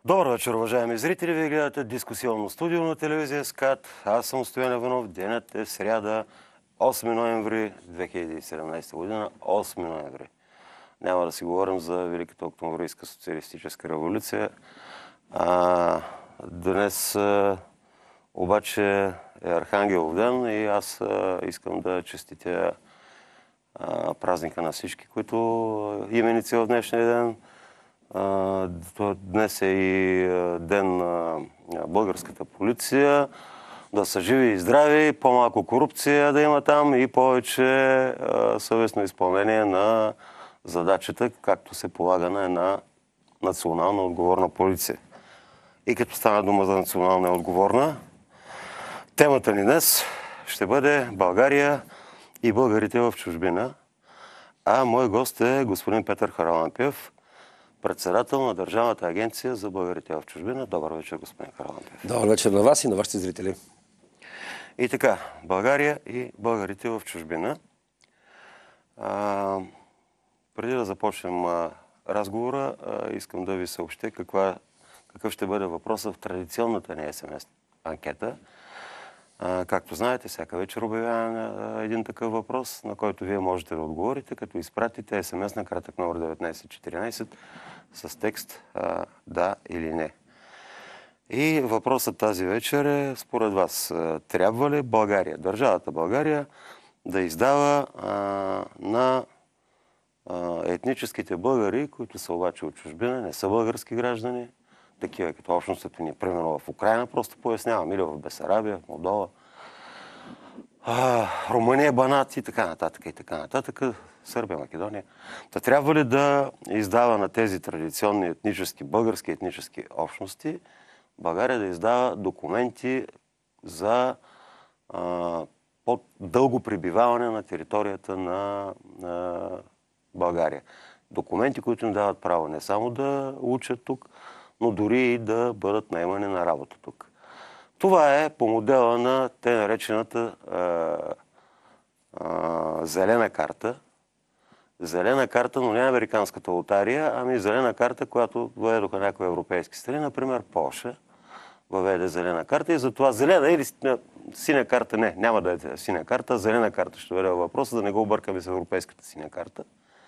Добър вечер, уважаеми зрители. Вие гледате дискусионно студио на телевизия СКАТ. Аз съм Стоян Иванов. Денят е сряда, 8 ноември 2017 година. 8 ноември. Няма да си говорим за Великата октомврийска социалистическа революция. Днес обаче е Архангелов ден и аз искам да честитя празника на всички, които именици в днешния ден. Днес е и ден на българската полиция. Да са живи и здрави, по-малко корупция да има там и повече съвестно изпълнение на задачата, както се полага на една национална отговорна полиция. И като стана дума за национална отговорна, темата ни днес ще бъде България и българите в чужбина. А мой гост е господин Петър Харалампиев, председател на Държавната агенция за българите в чужбина. Добър вечер, господин Харалампиев. Добър вечер на вас и на вашите зрители. И така, България и българите в чужбина. Преди да започнем разговора, искам да ви съобщя какъв ще бъде въпросът в традиционната ни СМС анкета. Както знаете, всяка вечер обявяваме един такъв въпрос, на който вие можете да отговорите, като изпратите СМС на кратък номер 1914 с текст да или не. И въпросът тази вечер е според вас. Трябва ли България, държавата България, да издава на етническите българи, които са обаче от чужбина, не са български граждани, такива като общностите ни, примерно в Украйна, просто пояснявам, или в Бесарабия, в Молдова, Румъния, Банат и така нататък, Сърбия, Македония. Та трябва ли да издава на тези традиционни български етнически общности, България да издава документи за по-дълго пребиваване на територията на България? Документи, които им дават право не само да учат тук, но дори и да бъдат наемани на работа тук. Това е по модела на те наречената зелена карта. Зелена карта, но не американската лотария, ами зелена карта, която въведоха някои европейски страни, например Полша въведе зелена карта и затова зелена или синя карта, няма да е синя карта, зелена карта ще бъде въпроса, да не го объркаме с европейската синя карта.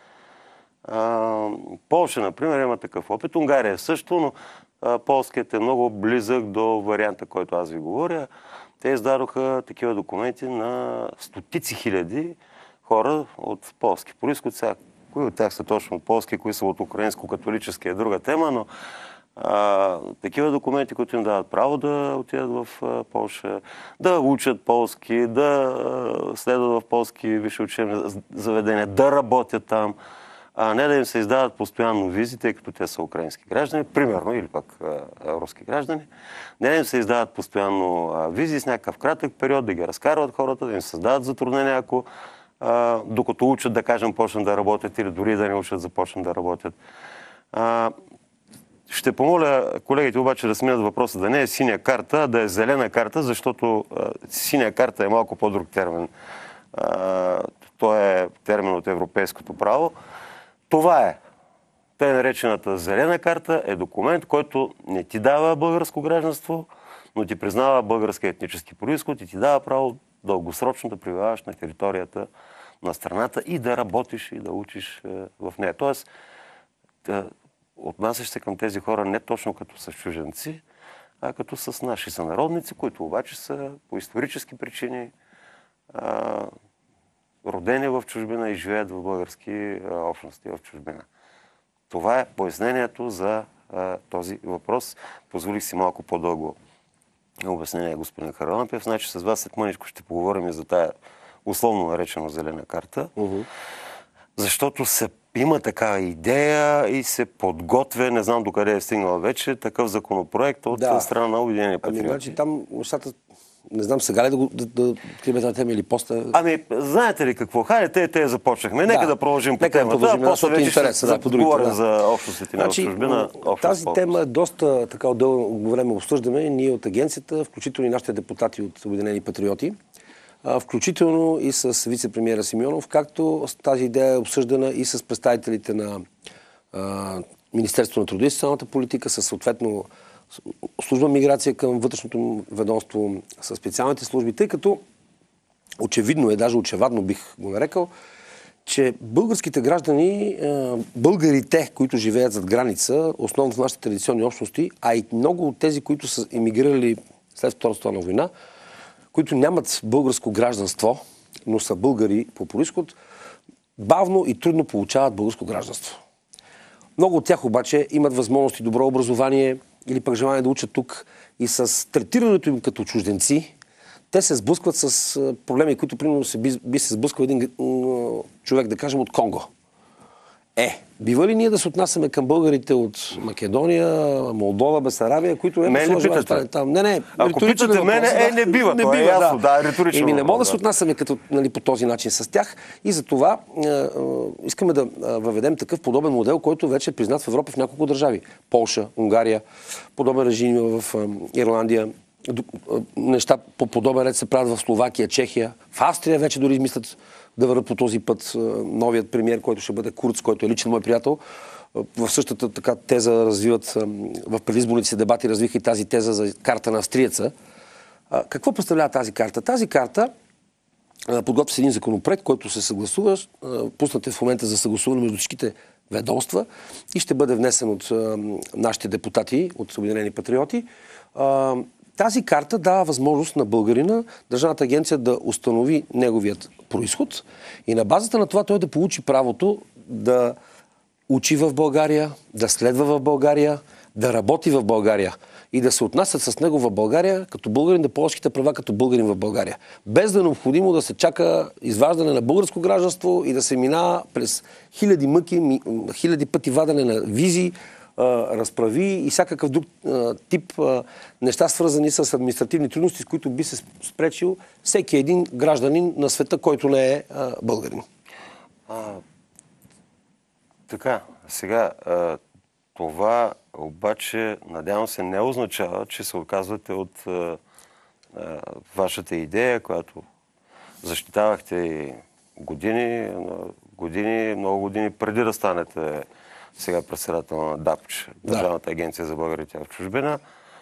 Полша, например, има такъв опит. Унгария също, но полският е много близък до варианта, който аз ви говоря. Те издадоха такива документи на стотици хиляди хора от полски произход. Сега, кои от тях са точно полски, кои са от украинско-католически е друга тема, но такива документи, които им дават право да отидат в Полша, да учат полски, да следват в полски висши учебни заведения, да работят там, не да им се издават постоянно визи, тъй като те са украински граждани, примерно, или пък руски граждани. Не да им се издават постоянно визи с някакъв кратък период, да ги разкарват хората, да им създават затруднения, ако докато учат, да кажем, почнат да работят или дори да не учат, започнат да работят. Ще помоля колегите обаче да сменят въпроса да не е синя карта, а да е зелена карта, защото синя карта е малко по-друг термин. Той е термин от европейското право. Това е. Тъй наречената зелена карта е документ, който не ти дава българско гражданство, но ти признава български етнически произход и ти дава право дългосрочно да пребиваваш на територията на страната и да работиш и да учиш в нея. Тоест, отнасяш се към тези хора не точно като с чужденци, а като с наши сънародници, които обаче са по исторически причини родени в чужбина и живеят в български общности в чужбина. Това е пояснението за този въпрос. Позволих си малко по-дълго обяснение, господин Харалампиев. Значи с вас след мъничко ще поговорим и за тая условно наречена зелена карта. Защото има такава идея и се подготвя, не знам докъде е стигнал вече, такъв законопроект от страна на Обединени патриоти. Значи там нещата, не знам сега ли да открием тази тема или после... знаете ли какво? Хайде, те започнахме. Нека да продължим по темата. После вече ще говорим за общностите на чужбина. Тази тема е доста така дълго време обсъждаме и ние от агенцията, включително и нашите депутати от Обединени патриоти, включително и с вице-премиера Симеонов, както тази идея е обсъждана и с представителите на Министерство на труда и социалната политика, със съответно служба миграция към вътрешното ведомство, с специалните служби, тъй като очевидно е, даже очевадно бих го нарекал, че българските граждани, българите, които живеят зад граница, основно в нашите традиционни общности, а и много от тези, които са емигрирали след Втората световна война, които нямат българско гражданство, но са българи по произход, бавно и трудно получават българско гражданство. Много от тях обаче имат възможности, добро образование или пък желание да учат тук и с третирането им като чужденци, те се сблъскват с проблеми, които примерно би се сблъскал един човек, да кажем, от Конго. Бива ли ние да се отнасяме към българите от Македония, Молдова, Бесарабия, които не питате. Там? Не. Ако питате мене, не бива. Не това бива, е ясно, да, риторично. Не мога да се отнасяме като, по този начин с тях и за това искаме да въведем такъв подобен модел, който вече е признат в Европа в няколко държави. Полша, Унгария, подобен режим в Ирландия. Неща по подобен ред се правят в Словакия, Чехия. В Австрия вече дори измислят да върнат по този път новият премиер, който ще бъде Курц, който е личен мой приятел. В същата така теза развиват, в предизборните си дебати развиха и тази теза за карта на австриеца. Какво представлява тази карта? Тази карта подготвя се един законопроект, който се съгласува, пуснат е в момента за съгласуване между всичките ведомства и ще бъде внесен от нашите депутати, от Обединени патриоти. Тази карта дава възможност на българина, Държавната агенция да установи неговият произход и на базата на това той да получи правото да учи в България, да следва в България, да работи в България и да се отнасят с него в България като българин, да ползва всичките права като българин в България. Без да е необходимо да се чака изваждане на българско гражданство и да се минава през хиляди мъки, хиляди пъти вадене на визи, разправи и всякакъв друг тип неща, свързани с административни трудности, с които би се спречил всеки един гражданин на света, който не е българин. Така, сега това обаче, надявам се, не означава, че се отказвате от вашата идея, която защитавахте и много години преди да станете сега председател на ДАПЧ, Държавната агенция за българите в чужбина,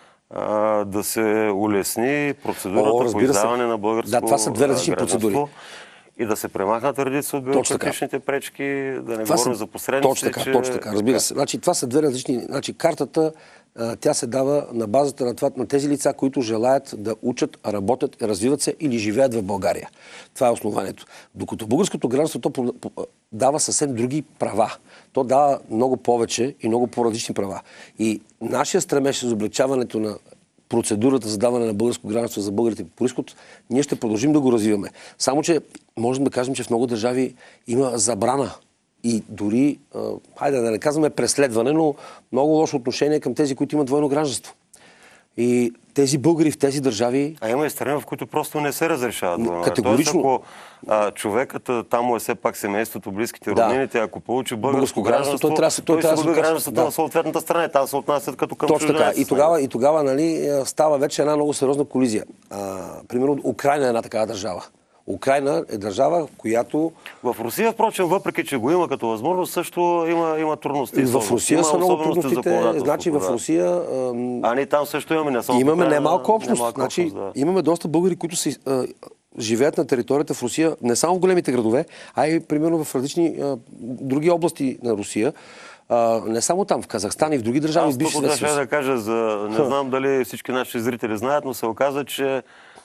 да се улесни процедурата по издаване на българско това са две различни процедури. И да се премахнат редица от бюрократичните пречки, да не говорим за посредниците. Точно така, разбира се. Значи, това са две различни. Значи, картата, тя се дава на базата на това, на тези лица, които желаят да учат, работят, развиват се или живеят в България. Това е основанието. Докато българското гражданство то дава съвсем други права. То дава много повече и много по-различни права. И нашия стремеж за облегчаването на процедурата за даване на българско гражданство за българите по произход, ние ще продължим да го развиваме. Само, че можем да кажем, че в много държави има забрана и дори, хайде да не казваме преследване, но много лошо отношение към тези, които имат двойно гражданство. И тези българи в тези държави... Има и страни, в които просто не се разрешават двойно. Категорично... Тоест, ако човекът там му е все пак семейството, близките, роднините, ако получи българско гражданство, той ще бъде гражданството на съответната страна. Там се отнасят като към чужденец. Точно така. И тогава нали, става вече една много сериозна колизия. Примерно Украйна е една такава държава. Украйна е държава, която... В Русия, впрочем, въпреки че го има като възможност, също има трудности. В Русия са много трудностите. Значи в Русия... ние там също имаме. Имаме немалко общност. Значи, имаме доста българи, които живеят на територията в Русия, не само в големите градове, а и примерно в различни други области на Русия. Не само там, в Казахстан и в други държави. Аз тук да кажа, не знам дали всички наши зрители знаят, но се оказа, че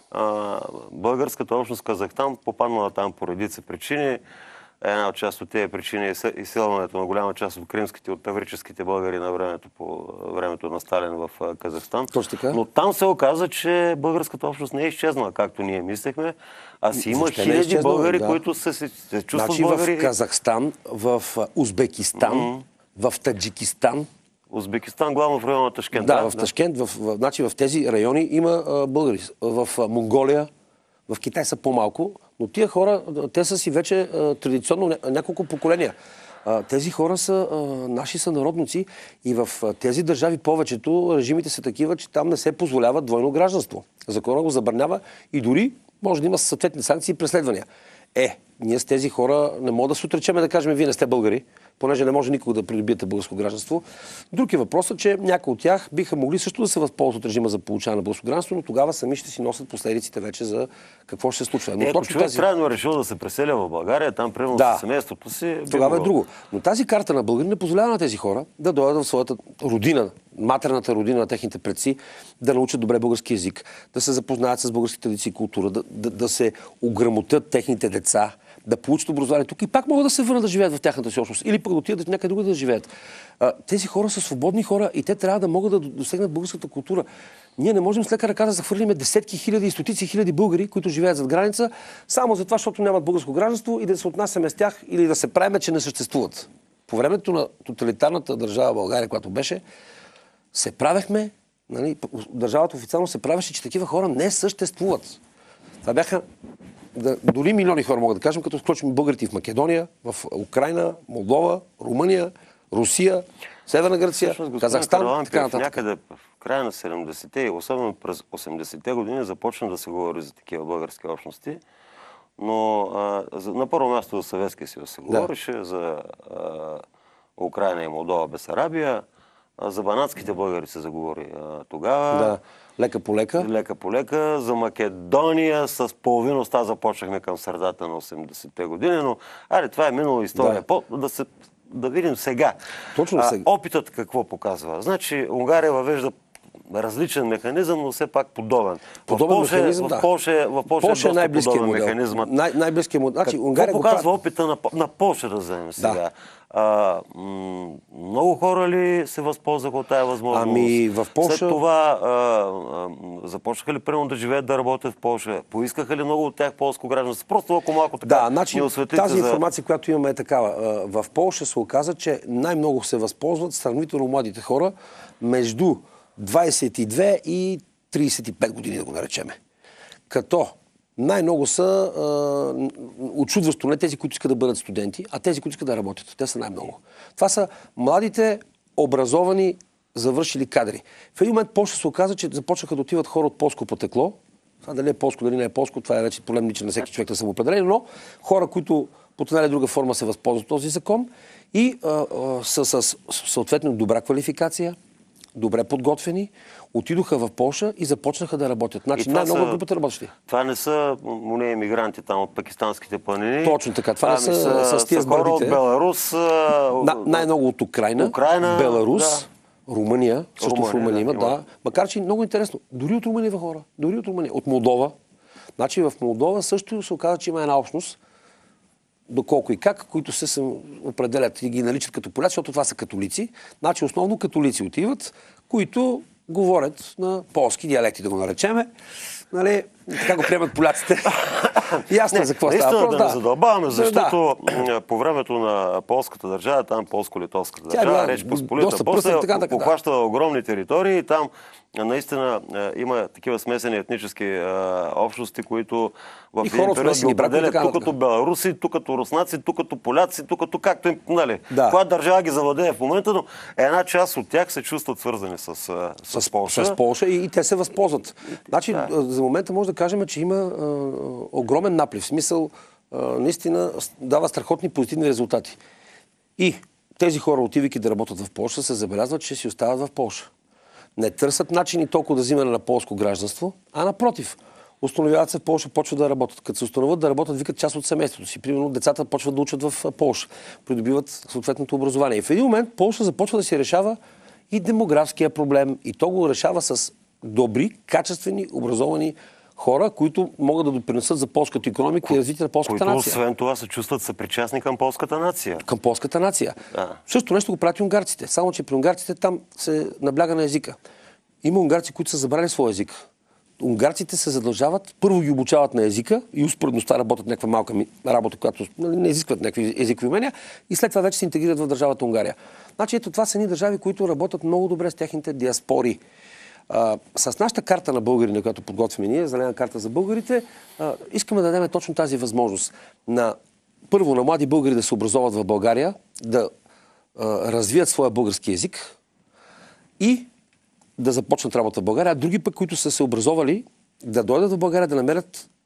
българската общност в Казахстан попаднала там по редица причини. Една от част от тези причини е изселването на голяма част от кримските, от таврическите българи на времето на Сталин в Казахстан. Но там се оказа, че българската общност не е изчезнала, както ние мислехме, а си има хиляди българи, които се чувстват българи. В Казахстан, в Узбекистан, в Таджикистан. Узбекистан, главно в района на Ташкент. Да, в Ташкент, значи в тези райони има българи. В Монголия, в Китай са по-малко, но тия хора, те са си вече традиционно няколко поколения. Тези хора са наши сънародници и в тези държави повечето режимите са такива, че там не се позволява двойно гражданство. Закона го забранява и дори може да има съответни санкции и преследвания. Ние с тези хора не мога да се отречеме да кажем, вие не сте българи, понеже не може никога да придобиете българско гражданство. Друг е въпросът, че някои от тях биха могли също да се възползват от режима за получаване на българско гражданство, но тогава сами ще си носят последиците вече за какво ще се случва. Но точно човек трайно е решил да се преселя в България, там примерно с семейството си. Тогава е друго. Но тази карта на българи не позволява на тези хора да дойдат в своята родина, матерната родина на техните предци, да научат добре български език, да се запознаят с българските традиции и култура, да се ограмотят техните деца, да получат образование тук и пак могат да се върнат да живеят в тяхната си общност. Или пък да отидат някъде друга да живеят. Тези хора са свободни хора и те трябва да могат да достигнат българската култура. Ние не можем с лека ръка да захвърлим десетки хиляди и стотици хиляди българи, които живеят зад граница, само за това, защото нямат българско гражданство и да се отнасяме с тях или да се правим, че не съществуват. По времето на тоталитарната държава България, която беше, се правехме, държавата официално се правеше, че такива хора не съществуват. Това бяха дори милиони хора, мога да кажем, като включим българите в Македония, в Украйна, Молдова, Румъния, Русия, Северна Гърция, Казахстан, така нататък. Някъде в края на 70-те и особено през 80-те години започна да се говори за такива български общности, но на първо място за Съветския съюз се говореше, за Украйна и Молдова, Бесарабия, за банатските българи се заговори тогава. Да. Лека по лека. Лека по лека. За Македония с половиността започнахме към средата на 80-те години, но това е минала история. Да видим сега. Точно сега. Опитът какво показва? Значи Унгария въвежда различен механизъм, но все пак подобен. В Полша е най-близкият механизъм. Най-близкият модел. Значи, какво показва опита на Полша да вземем сега? Много хора ли се възползваха от тая възможност? В Полша... След това започнаха ли примерно да живеят, да работят в Полша? Поискаха ли много от тях полско гражданство? Просто ако малко така ни осветлите. Тази информация, която имаме е такава. В Полша се оказа, че най-много се възползват сравнително младите хора между 22 и 35 години, да го наречеме. Като най-много са очудващо не тези, които искат да бъдат студенти, а тези, които искат да работят. Те са най-много. Това са младите, образовани, завършили кадри. В един момент Полша се оказа, че започнаха да отиват хора от полско потекло. Това дали е полско, дали не е полско, това е вече проблем личен на всеки човек да самоопределен, но хора, които по една или друга форма се възползват този закон и са с съответно добра квалификация, добре подготвени, отидоха в Полша и започнаха да работят. Значи най-много групата работещи. Това не са емигранти там от пакистанските планини. Точно така. Това не са с тия с бърдите. От Беларус. Най-много от Украйна, Беларус, Румъния. Също в Румъния има, да. Макар че много интересно. Дори от Румъния хора. Дори от Румъния. От Молдова. Значи в Молдова също се оказа, че има една общност, доколко и как, които се определят и ги наричат като поляци, защото това са католици. Значи основно католици отиват, които говорят на полски диалекти, да го наречеме. Нали, така го приемат поляците. Ясно за какво става въпрос. Да не задълбаваме, защото по времето на полската държава, там полско-литовската държава, Реч Посполита, после похваща огромни територии и там наистина има такива смесени етнически общности, които в един период ги определят тук като беларуси, тук като руснаци, тук като поляци, тук като както им, нали. Коя държава ги завладее в момента, но една част от тях се чувстват свързани с Полша. С Полша и те се възползват. Значи, за момента може да кажем, че има огромен наплив. В смисъл, наистина дава страхотни позитивни резултати. И тези хора, отивайки да работят в Полша, се забелязват, че си остават в Полша. Не търсят начини толкова да взимане на полско гражданство, а напротив. Установяват се в Полша, почват да работят. Като се установят да работят, викат част от семейството си. Примерно децата почват да учат в Полша, придобиват съответното образование. И в един момент Полша започва да си решава и демографския проблем. И то го решава с добри, качествени, образовани хора, които могат да допринесат за полската икономика и развитие на полската нация. Които освен това се чувстват съпричастни към полската нация. Към полската нация. Също нещо го правят и унгарците. Само, че при унгарците там се набляга на езика. Има унгарци, които са забрали своя език. Унгарците се задължават, първо ги обучават на езика и успоредността работят някаква малка работа, която не изискват някакви езикови умения и след това вече се интегрират в държавата Унгария. Значи ето това са едни държави, които работят много добре с техните диаспори. С нашата карта на българи, която подготвяме ние, зелена карта за българите, искаме да дадем точно тази възможност първо на млади българи да се образоват в България, да развият своя български език и да започнат работа в България, а други пък, които са се образовали, да дойдат в България, да намерят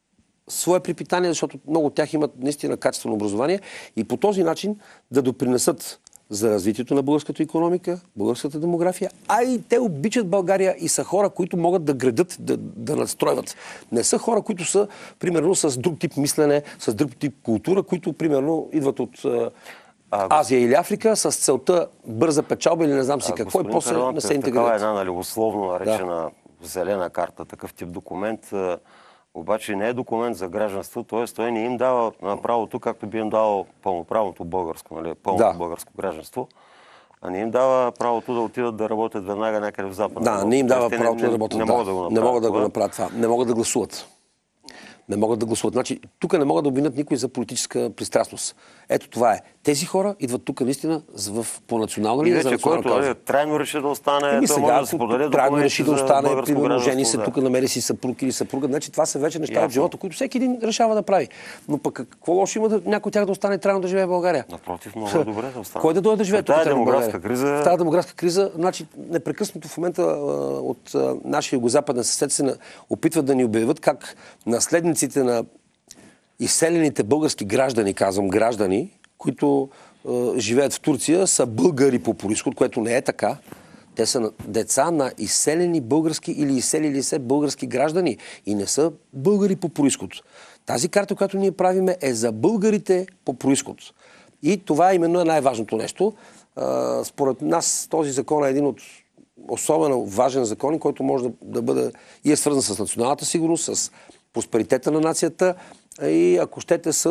свое припитание, защото много от тях имат наистина качествено образование и по този начин да допринесат за развитието на българската икономика, българската демография, а и те обичат България и са хора, които могат да градат, да надстройват. Не са хора, които са, примерно, с друг тип мислене, с друг тип култура, които, примерно, идват от Азия или Африка с целта бърза печалба или не знам си какво и после не се интегрират. Това е една условно наречена зелена карта, такъв тип документ. Обаче не е документ за гражданство, т.е. той не им дава правото, както би им дал пълноправното българско, нали, пълното българско гражданство, а не им дава правото да отидат да работят веднага някъде в Западна Европа. Да, не им дава правото да работят. Не могат да го направят. Не могат да го направят това. Не могат да гласуват. Не могат да гласуват. Значи, тук не могат да обвинят никой за политическа пристрастност. Ето това е. Тези хора идват тук наистина по национална линия за национална кауза. Който трайно реши да остане, сега, може да се подаде трайно реши да остане, примерно жени се да. тук, намери си съпруг или съпруга. Значи това са вече неща от живота, които всеки един решава да прави. Но пък какво лошо има някой от тях да остане трайно да живее в България? Напротив, много добре да остане. Кой да дойде да живее тук? В тази демографска криза, значи непрекъснато в момента от нашия югозападен съсед се опитват да ни обявят как наследниците на изселените български граждани, казвам граждани, които живеят в Турция, са българи по произход, което не е така. Те са деца на изселени български или изселили се български граждани и не са българи по произход. Тази карта, която ние правиме, е за българите по произход. И това именно е най-важното нещо. Според нас този закон е един от особено важен закон, който може да бъде и е свързан с националната сигурност, с просперитета на нацията и, ако щете, с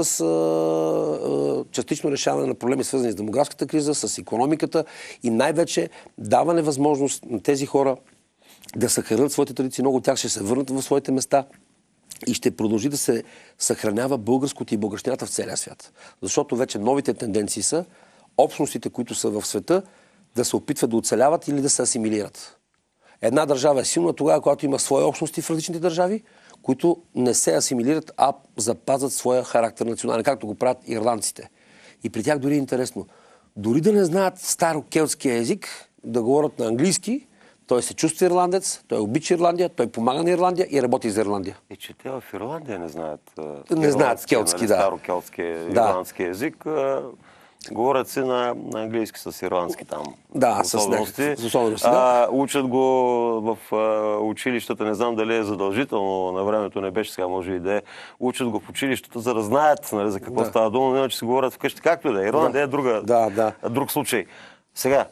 частично решаване на проблеми, свързани с демографската криза, с икономиката и най-вече даване възможност на тези хора да съхранят своите традиции. Много от тях ще се върнат в своите места и ще продължи да се съхранява българското и българщината в целия свят. Защото вече новите тенденции са общностите, които са в света, да се опитват да оцеляват или да се асимилират. Една държава е силна тогава, когато има свои общности в различните държави, които не се асимилират, а запазват своя характер национален, както го правят ирландците. И при тях дори е интересно. Дори да не знаят старокелтския език, да говорят на английски, той се чувства ирландец, той обича Ирландия, той помага на Ирландия и работи за Ирландия. И че те в Ирландия не знаят келтски, да. Старокелтски ирландски език. Говорят си на английски с ирландски там. Да, с особености. Да. Учат го в училищата, не знам дали е задължително, на времето не беше, сега може и да е. Учат го в училищата, за да знаят, нали, за какво става дума, но иначе си говорят вкъщи. Както и да е. Ирландия е друг случай. Сега,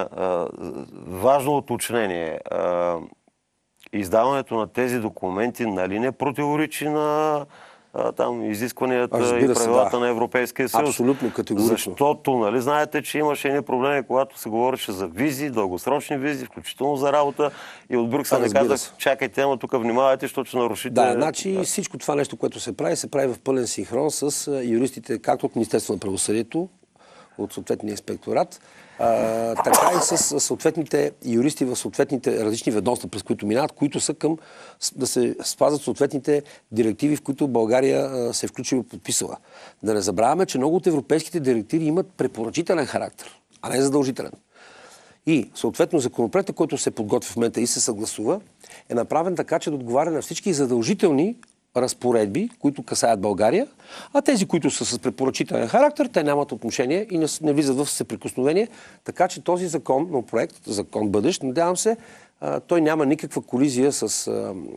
важно уточнение. Издаването на тези документи, нали, не противоречи на изискванията и правилата на Европейския съюз. Абсолютно, категорично. Защото, нали, знаете, че имаше едни проблеми, когато се говореше за визи, дългосрочни визи, включително за работа, и от Брюксел не казах, чакайте, ама тук внимавайте, защото ще нарушите... Да, значи всичко това нещо, което се прави в пълен синхрон с юристите, както от Министерството на правосъдието, от съответния инспекторат, така и с съответните юристи в съответните различни ведомства, през които минават, които са към да се спазват съответните директиви, в които България се е включила и подписала. Да не забравяме, че много от европейските директиви имат препоръчителен характер, а не задължителен. И съответно законопроектът, който се подготвя в момента и се съгласува, е направен така, че да отговаря на всички задължителни разпоредби, които касаят България, а тези, които са с препоръчителен характер, те нямат отношение и не влизат в съприкосновение. Така че този проект, закон бъдещ, надявам се, той няма никаква колизия с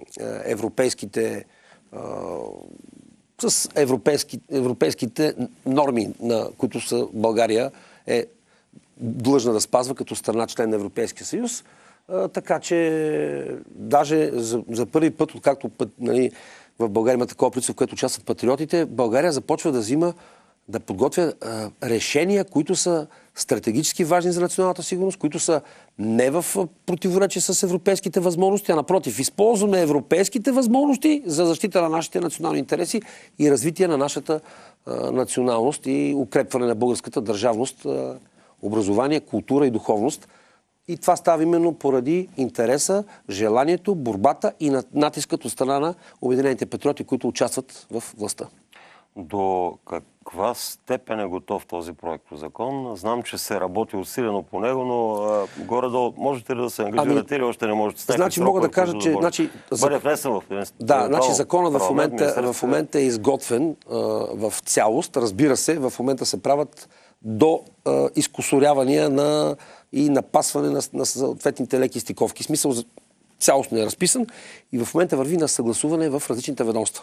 европейските норми, на които България е длъжна да спазва като страна член на Европейския съюз. Така че даже за първи път, откакто в България има такова правителство, в което участват патриотите, България започва да подготвя решения, които са стратегически важни за националната сигурност, които са не в противоречие с европейските възможности, а напротив, използваме европейските възможности за защита на нашите национални интереси и развитие на нашата националност и укрепване на българската държавност, образование, култура и духовност. И това става именно поради интереса, желанието, борбата и натискът от страна на Обединените патриоти, които участват в властта. до каква степен е готов този проектозакон? Знам, че се работи усилено по него, но горе-долу можете ли да се ангажирате или още не можете? Значи мога да кажа, че... бъде внесен в Да, значи законът в момента е изготвен в цялост. Разбира се, в момента се правят до изкусорявания и напасване на съответните леки стиковки. Смисъл цялостно е разписан и в момента върви на съгласуване в различните ведомства.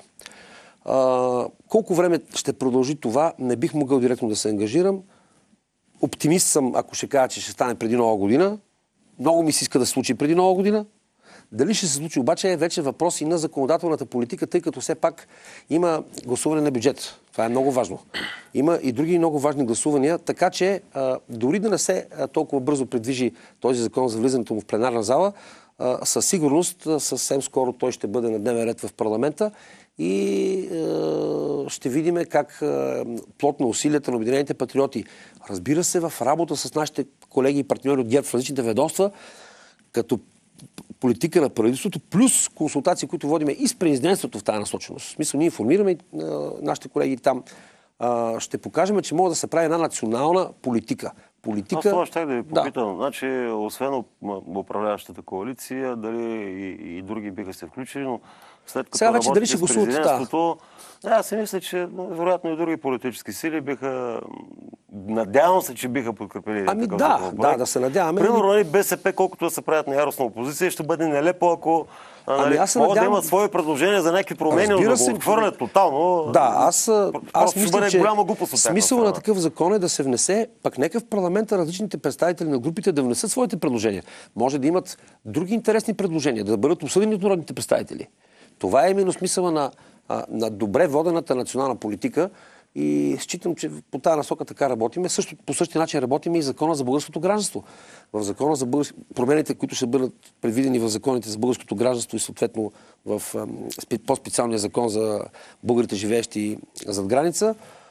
Колко време ще продължи това, не бих могъл директно да се ангажирам. Оптимист съм, ако ще кажа, че ще стане преди Нова година. Много ми се иска да се случи преди Нова година. Дали ще се случи обаче е вече въпрос и на законодателната политика, тъй като все пак има гласуване на бюджет. Това е много важно. Има и други много важни гласувания, така че дори да не се толкова бързо предвижи този закон за влизането му в пленарна зала, със сигурност съвсем скоро той ще бъде на дневен ред в парламента и ще видим как плотно усилията на Обединените патриоти, разбира се, в работа с нашите колеги и партньори от ГЕРБ в различните ведомства, като политика на правителството, плюс консултации, които водиме и с президентството в тази насоченост. В смисъл, ние информираме нашите колеги там. Ще покажем, че може да се прави една национална политика. Аз това ще да ви попитам. Да. Значи, освен управляващата коалиция, дали и други биха се включили, но след като работите с президентството, аз си мисля, че вероятно и други политически сили биха... Надявам се, че биха подкрепили такъв законопроект. Да се надяваме. Примерно, БСП, колкото да се правят на яростна опозиция, ще бъде нелепо, ако могат да имат свои предложения за някакви промени, но да го отхвърлят тотално. Да, аз мисля, че смисъл на такъв закон е да се внесе, пък нека в парламента различните представители на групите да внесат своите предложения. Може да имат други интересни предложения, да бъдат осъдени от народните представители. Това е именно смисъла на добре водената национална политика и считам, че по тази насока така работиме. По същия начин работиме и закона за българското гражданство. В закона за промените, които ще бъдат предвидени в законите за българското гражданство и съответно в по-специалния закон за българите, живеещи зад граница,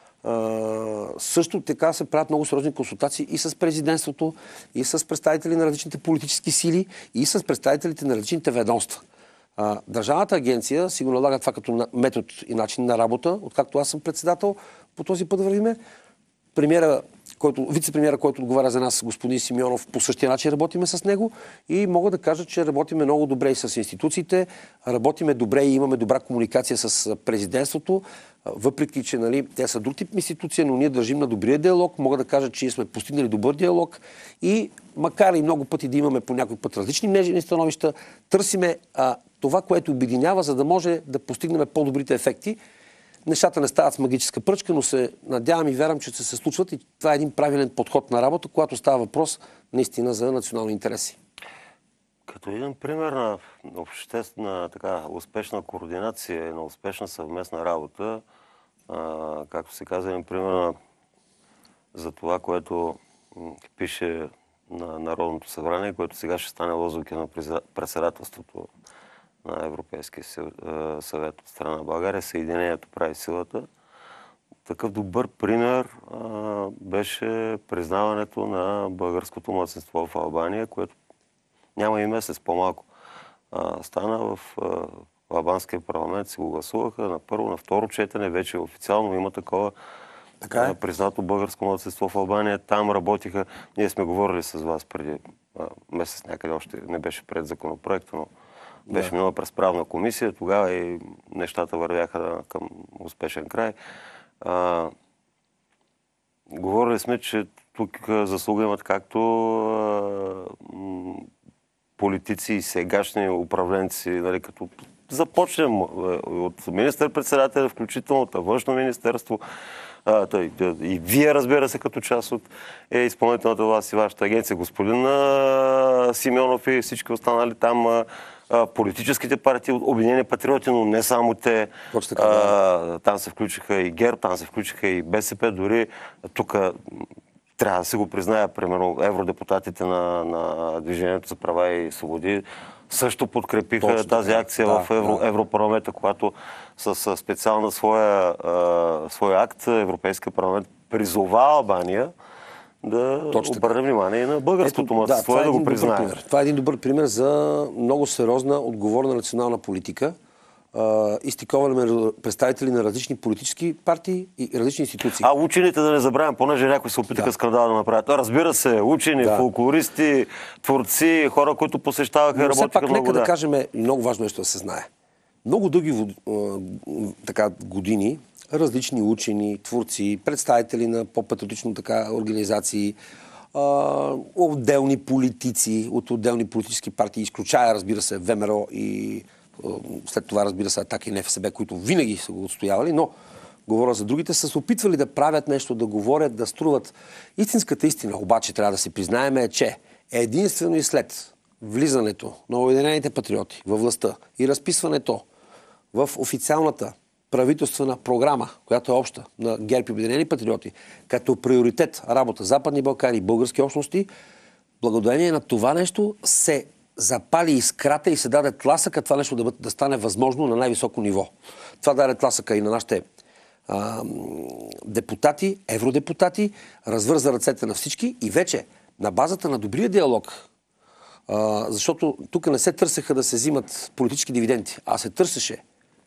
също така се правят много сериозни консултации и с президентството, и с представители на различните политически сили, и с представителите на различните ведомства. Държавната агенция си го налага това като метод и начин на работа, откакто аз съм председател, по този път вървиме. Вице-премиера, който отговаря за нас, господин Симеонов, по същия начин работиме с него и мога да кажа, че работиме много добре и с институциите, работиме добре и имаме добра комуникация с президентството, въпреки че те са друг тип институция, но ние държим на добрия диалог. Мога да кажа, че сме постигнали добър диалог и макар и много пъти да имаме по някой път различни мнения и становища, търсиме това, което обединява, за да може да постигнем по-добрите ефекти. Нещата не стават с магическа пръчка, но се надявам и вярвам, че се случват и това е един правилен подход на работа, когато става въпрос наистина за национални интереси. Като един пример на обществена успешна координация, на успешна съвместна работа, както се казва, един пример за това, което пише на Народното събрание, което сега ще стане лозунг на председателството на Европейския съвет от страна на България, Съединението прави силата. Такъв добър пример беше признаването на българското младсинство в Албания, което няма и месец по-малко стана в албанския парламент, си го гласуваха на първо, на второ четене, вече официално има такова признато българско младсинство в Албания. Там работиха, ние сме говорили с вас преди месец някъде, още не беше пред законопроекта, но беше минала през правна комисия, тогава и нещата вървяха към успешен край. Говорили сме, че тук заслуга имат както политици и сегашни управленци, като започнем от министър-председателя, включително от външно министерство, и вие, разбира се, като част от изпълнителната власт и вашата агенция, господин Симеонов и всички останали там, политическите партии, Обединени патриоти, но не само те. Там се включиха и ГЕРБ, там се включиха и БСП, дори тук трябва да се го призная, примерно евродепутатите на Движението за права и свободи също подкрепиха тази акция в Европарламента, когато с специална своя акт Европейския парламент призова Албания да обърне внимание и на българското младсинство, да го признае. Това е един добър пример за много сериозна, отговорна национална политика. изтиковане на представители на различни политически партии и различни институции. Учените да не забравям, понеже някои се опитаха скандал да направят. Разбира се, учени, фолклористи, творци, хора, които посещаваха и работиха много. Все пак нека да кажем, и много важно нещо да се знае. Много дълги години различни учени, творци, представители на по-патриотично организации, отделни политици от отделни политически партии, изключая, разбира се, ВМРО и след това, разбира се, Атака и НФСБ, които винаги са го отстоявали, но говоря за другите, са се опитвали да правят нещо, да говорят, да струват. Истинската истина, обаче, трябва да се признаем, е, че единствено и след влизането на Обединените патриоти във властта и разписването в официалната правителствена програма, която е обща на ГЕРБ и Обединени патриоти, като приоритет работа Западни Балкани и български общности, благодарение на това нещо се запали искрата и се даде тласъка това нещо да стане възможно на най-високо ниво. Това даде тласъка и на нашите депутати, евродепутати, развърза ръцете на всички и вече на базата на добрия диалог, защото тук не се търсеха да се взимат политически дивиденти, а се търсеше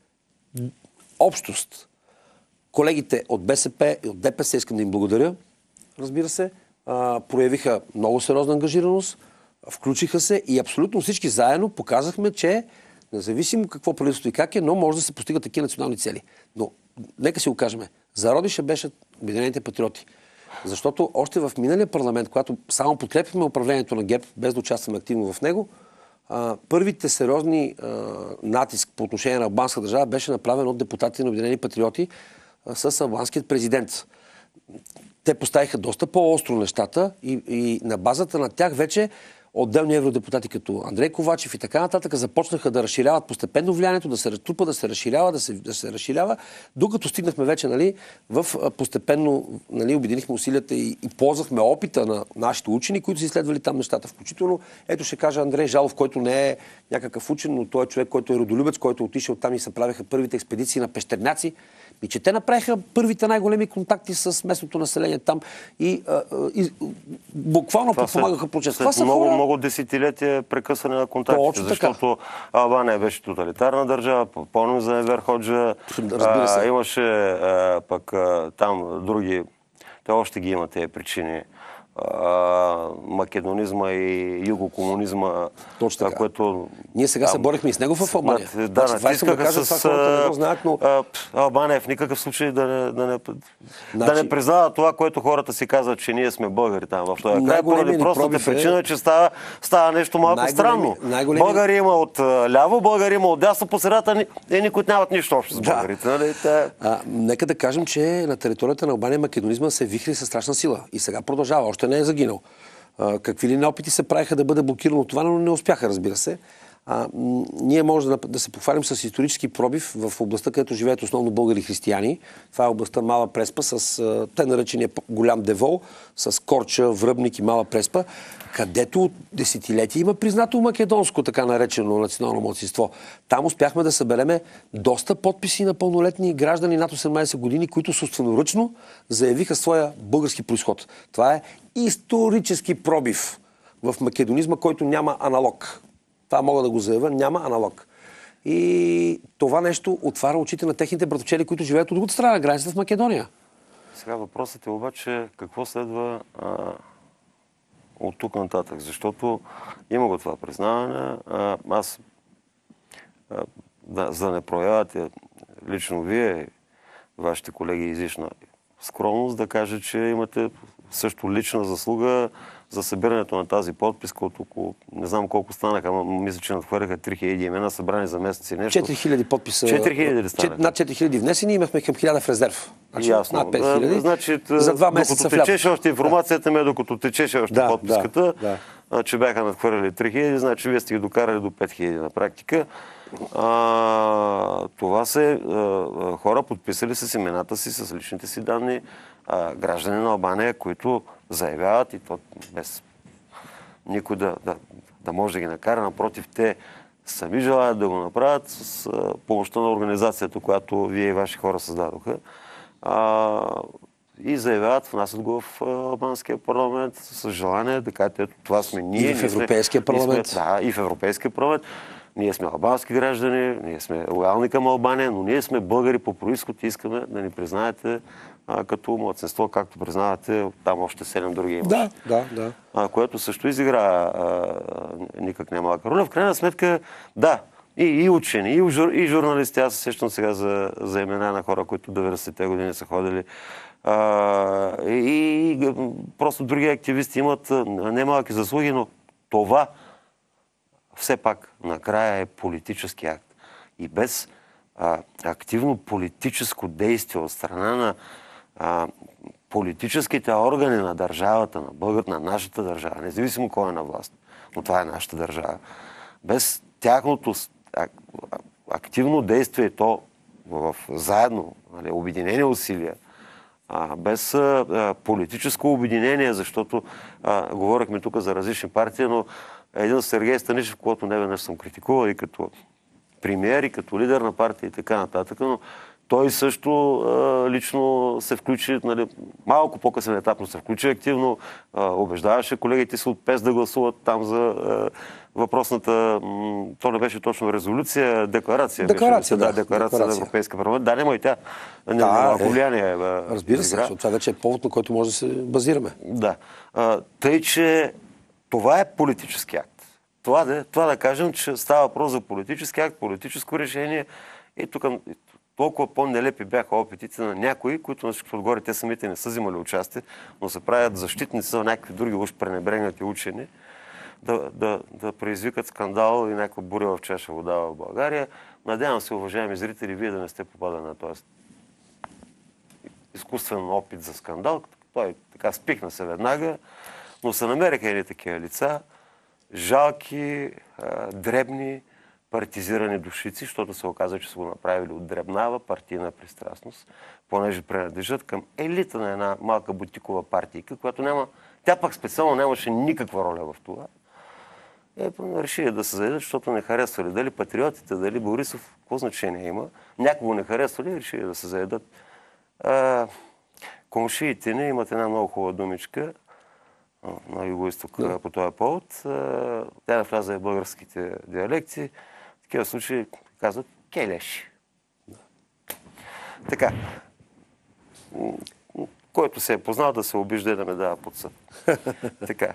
общост. Колегите от БСП и от ДПС, искам да им благодаря, разбира се, проявиха много сериозна ангажираност, включиха се и абсолютно всички заедно показахме, че независимо какво правителство и как е, но може да се постигат такива национални цели. Но нека си го кажем, зародиша беше Обединените патриоти. Защото още в миналия парламент, когато само подкрепихме управлението на ГЕРБ, без да участваме активно в него, първите сериозни натиск по отношение на албанска държава беше направен от депутатите на Обединени патриоти с албанският президент. Те поставиха доста по-остро нещата и на базата на тях вече отделни евродепутати като Андрей Ковачев и така нататък започнаха да разширяват постепенно влиянието, да се разтрупа, да се разширява, да се разширява, докато стигнахме вече в постепенно обединихме усилията и ползвахме опита на нашите учени, които са изследвали там нещата. Включително, ето ще кажа Андрей Жалов, който не е някакъв учен, но той е човек, който е родолюбец, който отишъл там и се правиха първите експедиции на пещерняци. И че те направиха първите най-големи контакти с местното население там и буквално подпомагаха процеса. Това са много десетилетия прекъсване на контактите, защото Албания беше тоталитарна държава, помним за Енвер Ходжа, имаше пък там други, те още ги има тези причини. Македонизма и югокомунизма. Точно така. Което... Ние сега се борихме и с него в Албания. Натискаха Албания в никакъв случай да не признава това, което хората си казват, че ние сме българи там в този край. Поради простата причина, че става нещо малко странно. Българи има от ляво, българи има от дясно, по средата никой нямат нищо общо с българите. Нека да кажем, че на територията на Албания македонизма се вихри със страшна сила. И сега продължава. Още не е загинал. Какви ли опити се правиха да бъде блокирано това, но не успяха, разбира се. Ние може да се похвалим с исторически пробив в областта, където живеят основно българи християни. Това е областта Мала Преспа с те наречения голям Девол, с Корча, Връбник и Мала Преспа, където от десетилетия има признато македонско, така наречено национално малцинство. Там успяхме да събереме доста подписи на пълнолетни граждани над 18 години, които собственоръчно заявиха своя български произход. Това е исторически пробив в македонизма, който няма аналог. Това мога да го заявя, няма аналог. И това нещо отваря очите на техните братовчели, които живеят от другата страна на границата в Македония. Сега въпросът е обаче какво следва от тук нататък, защото има го това признаване. Аз, за да не проявявате лично вие, вашите колеги, излишна скромност, да кажа, че имате също лична заслуга за събирането на тази подписка от около, не знам колко станаха, мисля, че надхвърляха 3000 имена, събрани за месец и нещо. 4000 подписа. 4000 ли станаха? Над 4000 внесени, имахме към 1000 в резерв. Ясно. Над 5000. Значи, за 2 месеца докато течеше още информацията ми, докато течеше още подписката, че бяха надхвърляли 3000, значи вие сте ги докарали до 5000 на практика. Това са хора, подписали с имената си, с личните си данни, граждани на Албания, които заявяват и то без никой да може да ги накара. Напротив, те сами желаят да го направят с помощта на организацията, която вие и ваши хора създадоха. И заявяват, внасят го в албанския парламент с желание да кажат, ето това сме ние. И в Европейския парламент. Да, и в Европейския парламент. Ние сме албански граждани, ние сме лоялни към Албания, но ние сме българи по происход и искаме да ни признаете като младсинство, както признавате там още 7 други имаш. Да. Което също изигра никак не малка роля. В крайна сметка, да, и учени, и журналисти. Аз се сещам сега за имена на хора, които 90-те години са ходили. И просто други активисти имат немалки заслуги, но това все пак накрая е политически акт. И без активно политическо действие от страна на политическите органи на държавата, на нашата държава, независимо кой е на власт, но това е нашата държава, без тяхното активно действие, то заедно, нали, обединени усилия, без политическо обединение, защото говорихме тук за различни партии, но един Сергей Станишев, когото не веднъж съм критикувал и като премиер, и като лидер на партия и така нататък, но той също лично се включи, нали, малко по-късен етап, но се включи активно, убеждаваше колегите си от ПЕС да гласуват там за въпросната, то не беше точно резолюция, декларация. Декларация на Европейска парламент. Да, нема и тя. Малко влияние. Разбира се, защото това вече е повод, на който може да се базираме. Да. Тъй, че това е политически акт. Това да кажем, че става въпрос за политически акт, политическо решение и тук толкова по-нелепи бяха опитите на някои, които на всичко отгоре те самите не са взимали участие, но се правят защитници за някакви други уж пренебрегнати учени, да предизвикат скандал и някаква буря в чаша вода в България. Надявам се, уважаеми зрители, вие да не сте попадали на този изкуствен опит за скандал. Той така спихна се веднага, но се намериха едни такива лица, жалки, дребни, партизирани душици, защото се оказа, че са го направили от дребнава партийна пристрастност, понеже принадлежат към елита на една малка бутикова партийка, която тя пък специално нямаше никаква роля в това. Решили да се заедат, защото не харесвали. Дали патриотите, дали Борисов, какво значение има? Някого не харесвали и решили да се заедат. Комшиите ни имат една много хубава думичка на юго-исток по този повод. Тя навляза в българските диалекти. В такива случаи казват келеши. Така. Който се е познал да се обижда и да ме дава под съд. Така.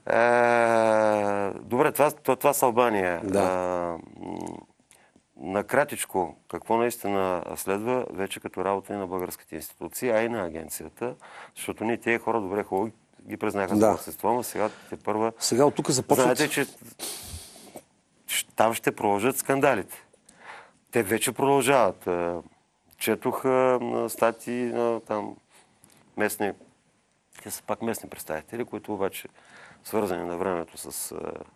Добре, това с Албания. Да. Накратичко, какво наистина следва вече като работа и на българските институции, а и на агенцията, защото ние тези хора добре хубаво ги признаха за младсинство, но сега те първа... Сега от тук започват... Знаете, че там ще продължат скандалите. Те вече продължават. Четох статии на там местни... Те са пак местни представители, които обаче свързани на времето с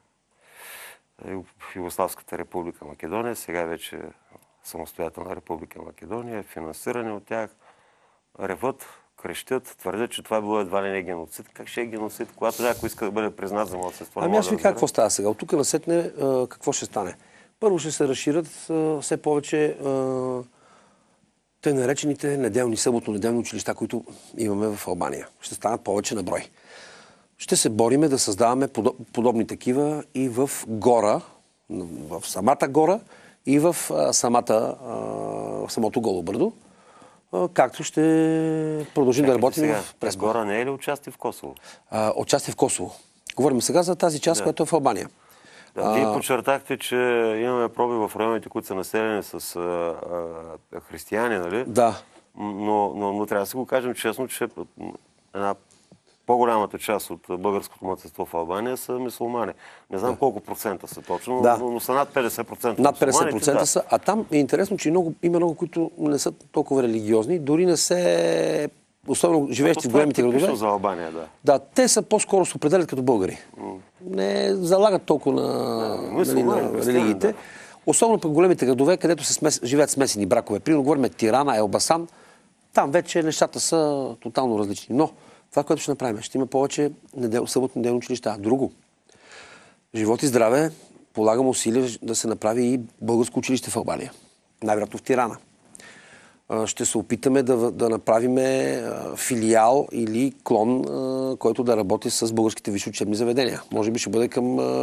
Югославската република Македония, сега вече самостоятелна република Македония, финансирани от тях, реват, крещят, твърдят, че това било едва ли не геноцид. Как ще е геноцид, когато някой иска да бъде признат за младсинство? Ами аз ви кажа какво става сега. От тук насетне какво ще стане? Първо ще се разширят все повече те наречените неделни, съботно-неделни училища, които имаме в Албания. Ще станат повече на брой. Ще се бориме да създаваме подобни такива и в Гора, в самата Гора и в самото Голо Бърдо, както ще продължим да работим в Преспа. Гора не е ли участие в Косово? Участие в Косово. Говорим сега за тази част, която е в Албания. Вие подчертахте, че имаме проби в районите, които са населени с християни, нали? Да. Но трябва да си го кажем честно, че една по-голямата част от българското младсинство в Албания са мюсюлмани. Не знам колко процента са точно, но са над 50%. Над 50% са. А там е интересно, че има много, които не са толкова религиозни, дори не се... Особено живеещи в големите градове. За Албания, да. Да, те са по-скоро се определят като българи. Не залагат толкова на религиите. Да. Особено пък големите градове, където живеят смесени бракове. Примерно говорим Тирана, Елбасан. Там вече нещата са тотално различни. Но това, което ще направим, ще има повече съботно-неделни училища. Друго. Живот и здраве, полагам усилия да се направи и българско училище в Албания. Най-вероятно в Тирана. Ще се опитаме да направим филиал или клон, който да работи с българските висши учебни заведения. Може би ще бъде към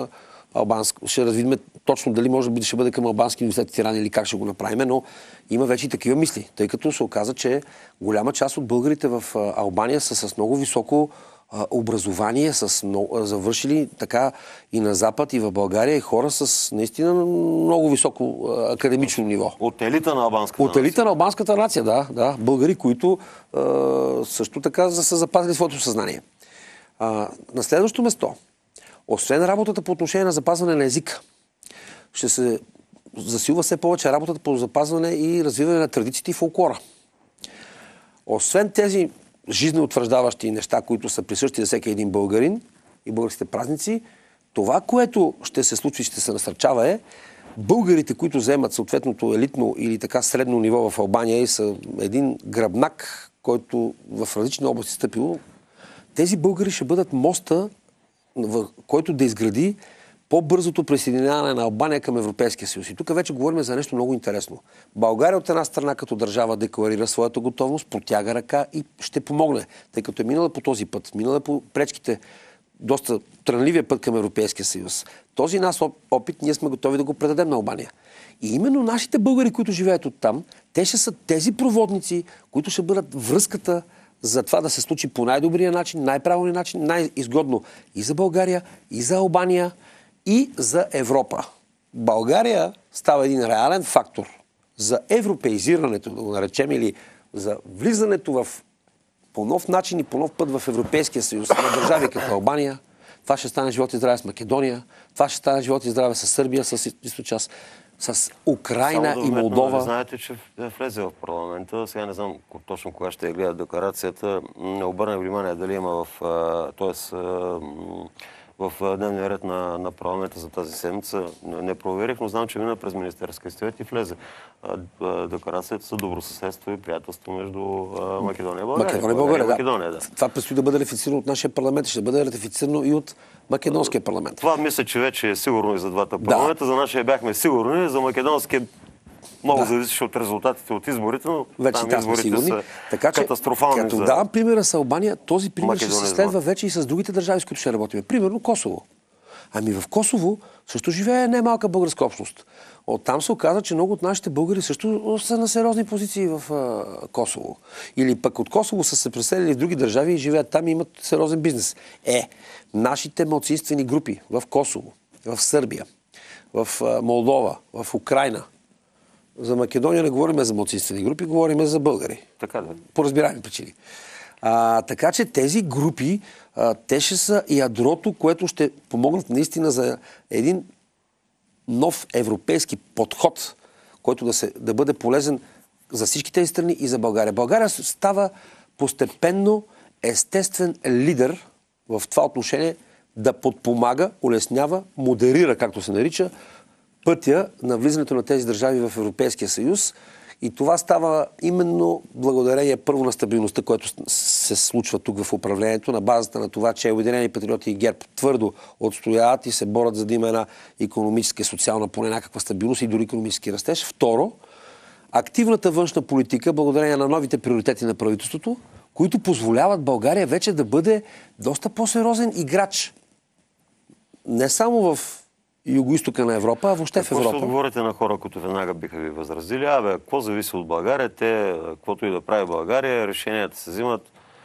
албанско. Ще развидим точно дали може би ще бъде към албански университет Тиран или как ще го направим, но има вече и такива мисли, тъй като се оказа, че голяма част от българите в Албания са с много високо образование, завършили така и на Запад, и в България, и хора с наистина много високо академично ниво. От елита на албанската нация. От елита на албанската нация, да. Българи, които също така са запазили своето съзнание. На следващо место, освен работата по отношение на запазване на езика, ще се засилва все повече работата по запазване и развиване на традициите и фолклора. Освен тези жизнеутвърждаващи неща, които са присъщи за всеки един българин и българските празници, това, което ще се случи, ще се насърчава е българите, които вземат съответното елитно или така средно ниво в Албания и са един гръбнак, който в различни области стъпило, тези българи ще бъдат моста, който да изгради по-бързото присъединяване на Албания към Европейския съюз. И тук вече говорим за нещо много интересно. България от една страна като държава декларира своята готовност, протяга ръка и ще помогне, тъй като е минала по този път, минала по пречките, доста трънливия път към Европейския съюз. Този наш опит ние сме готови да го предадем на Албания. И именно нашите българи, които живеят оттам, те ще са тези проводници, които ще бъдат връзката за това да се случи по най-добрия начин, най-правилния начин, най-изгодно и за България, и за Албания, и за Европа. България става един реален фактор за европеизирането, да го наречем, или за влизането по нов начин и по нов път в Европейския съюз на държави като Албания. Това ще стане живот и здраве с Македония. Това ще стане живот и здраве с Сърбия, с източност, с Украйна и Молдова. Знаете, че влезе в парламента. Сега не знам точно кога ще гледа декларацията. Не обърнах внимание дали има в дневния ред на парламента за тази седмица. Не проверих, но знам, че мина през Министерския съвет и влезе декларацията за добросъседство и приятелство между Македония и България. Македония, да. Това предстои да бъде ратифицирано от нашия парламент, ще бъде ратифицирано и от македонския парламент. Това мисля, че вече е сигурно и за двата парламента. За нашия бяхме сигурни, за македонския много зависеше от резултатите от изборите, но вече там изборите са катастрофални. Като давам примера с Албания, този пример ще се следва вече и с другите държави, с които ще работим. Примерно Косово. Ами в Косово също живее немалка българска общност. Оттам се оказа, че много от нашите българи също са на сериозни позиции в Косово. Или пък от Косово са се преселили в други държави и живеят там и имат сериозен бизнес. Нашите малцинствени групи в Косово, в Сърбия, в Молдова, в Украйна. За Македония не говорим за малцинствени групи, говорим за българи. Така да. По разбираеми причини. Така че тези групи, те ще са ядрото, което ще помогнат наистина за един нов европейски подход, който да бъде полезен за всички тези страни и за България. България става постепенно естествен лидер в това отношение да подпомага, улеснява, модерира, както се нарича, пътя на влизането на тези държави в Европейския съюз. И това става именно благодарение първо на стабилността, което се случва тук в управлението, на базата на това, че Обединени патриоти и ГЕРБ твърдо отстояват и се борят за да има една икономическа и социална поне някаква стабилност и дори икономически растеж. Второ, активната външна политика, благодарение на новите приоритети на правителството, които позволяват България вече да бъде доста по-сериозен играч. Не само в югоизтока на Европа, а въобще в Европа. Какво ще отговорите на хора, които веднага биха ви възразили? Какво зависи от България? Каквото и да прави България, решенията се взимат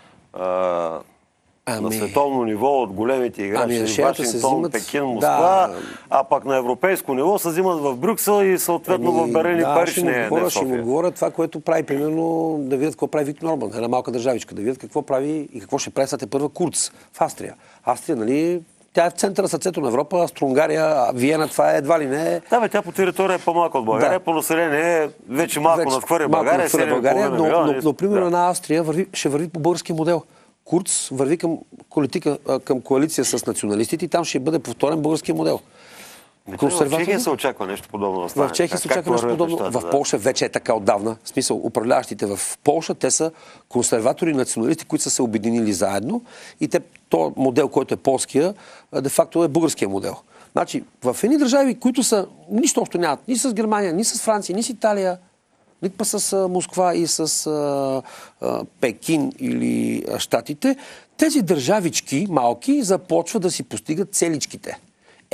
на световно ниво от големите играчи, Вашингтон, Пекин, Москва, а пък на европейско ниво се взимат в Брюксел и съответно в Берлин и Париж, не в София. Ще му говоря това, което прави, примерно, да видят какво прави Виктор Орбан, една малка държавичка, да видят какво прави и какво ще прави сега първа Курц в Австрия. Австрия, нали, тя е в центъра, сърцето на Европа, Австро-Унгария, Виена, това е едва ли не. Да, тя по територия е по-малко от България, по население е вече малко надхвърля България, но примерно на Австрия ще върви по българския модел. Курц върви към коалиция с националистите и там ще бъде повторен българския модел. В Чехия се очаква нещо подобно. В Чехия се очаква нещо подобно. В Полша вече е така отдавна. В смисъл, управляващите в Полша, те са консерватори и националисти, които са се обединили заедно. И то модел, който е полския, де-факто е българския модел. Значи, в едни държави, които са нищо общо нямат, ни с Германия, ни с Франция, ни с Италия, ни па с Москва и с Пекин или Щатите, тези държавички малки започват да си постигат целичките.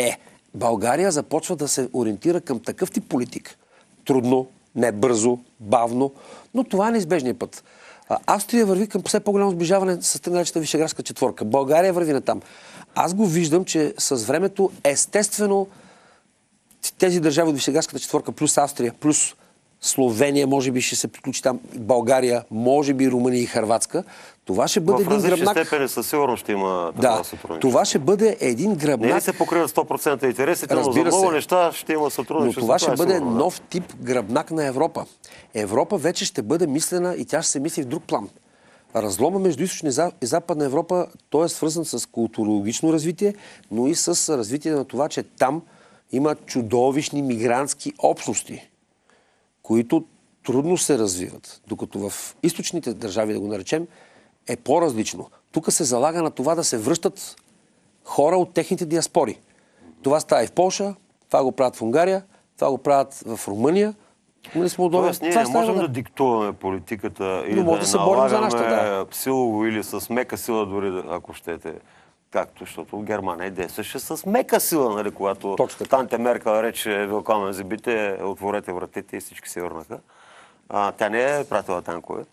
България започва да се ориентира към такъв тип политик. Трудно, не бързо, бавно, но това е неизбежният път. Австрия върви към все по-голямо сближаване с тъй наречената Вишеградска четворка. България върви натам. Аз го виждам, че с времето естествено тези държави от Вишеградската четворка, плюс Австрия, плюс Словения, може би ще се приключи там, България, може би Румъния и Хърватска. Това ще бъде един гръбнак. В различни степени със сигурност ще има такова сътрудничество. Това ще бъде един гръбнак. Не ли се покриват 100% интересите, но за много неща ще има сътрудничество. Но това ще бъде нов тип гръбнак на Европа. Европа вече ще бъде мислена и тя ще се мисли в друг план. Разлома между източна и западна Европа, той е свързан с културологично развитие, но и с развитие на това, че там има чудовищни мигрантски общности, които трудно се развиват. Докато в източните държави, да го наречем, е по-различно. Тук се залага на това да се връщат хора от техните диаспори. Това става и в Полша, това го правят в Унгария, това го правят в Румъния. Тоест, ние не можем да диктуваме политиката или да се налагаме силово или с мека сила, дори ако щете. Както, защото Германия действаше с мека сила, нали, когато Танте Меркел рече "Велкомен зибите, отворете вратите" и всички се върнаха. Тя не е пратила танкове,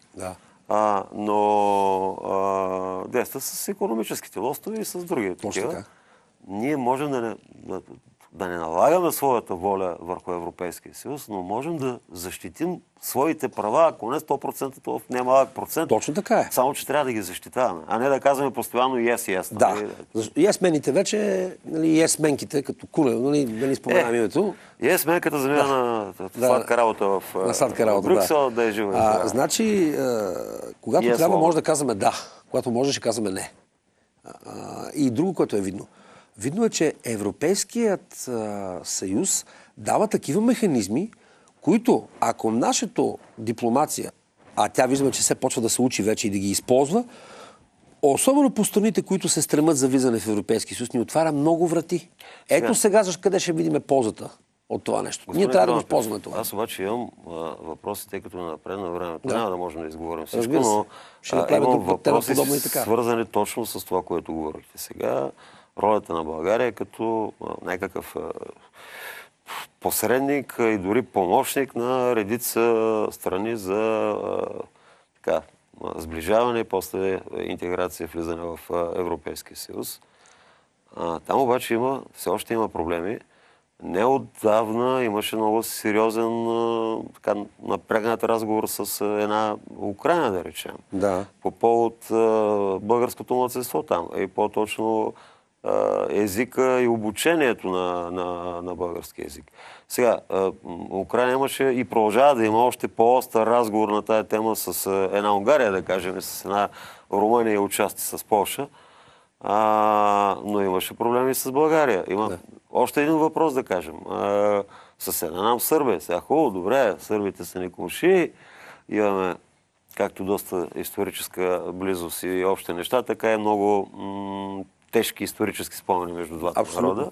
но действа с икономическите лостове и с други такива. Ние можем да не налагаме своята воля върху Европейския съюз, но можем да защитим своите права, ако не 100%, то в немалък процент. Точно така е. Само, че трябва да ги защитаваме, а не да казваме постоянно yes. Да. Yes-мените вече, yes-менките, като Куле, нали споменавам името. Yes-менката замина на сладка работа в Брюксел, да е жива. Значи, когато трябва, може да казваме да. Когато може, ще казваме не. И друго, което е видно. Видно е, че Европейският съюз дава такива механизми, които, ако нашата дипломация, а тя виждаме, че се почва да се учи вече и да ги използва, особено по страните, които се стремат за влизане в Европейския съюз, ни отваря много врати. Ето сега, къде ще видим ползата от това нещо. Ние трябва да го използваме това. Аз обаче имам въпроси, тъй като напредна времето. Няма да можем да изговорим всичко, но имам въпроси свързани точно с това, което говорихте сега. Ролята на България като някакъв посредник и дори помощник на редица страни за сближаване и после интеграция, влизане в Европейския съюз. Там обаче все още има проблеми. Неотдавна имаше много сериозен напрегнат разговор с една Украйна, да речем. Да. По повод българското младсинство там. И по-точно езика и обучението на български език. Сега, Украйна имаше и продължава да има още по-остър разговор на тая тема с една Унгария, да кажем, с една Румъния и отчасти с Полша. Но имаше проблеми с България. Има още един въпрос, да кажем. С една нам Сърбия. Сега хубаво, добре, сърбите са ни комши. Имаме както доста историческа близост и общи неща, така и много тежки исторически спомени между двата народа.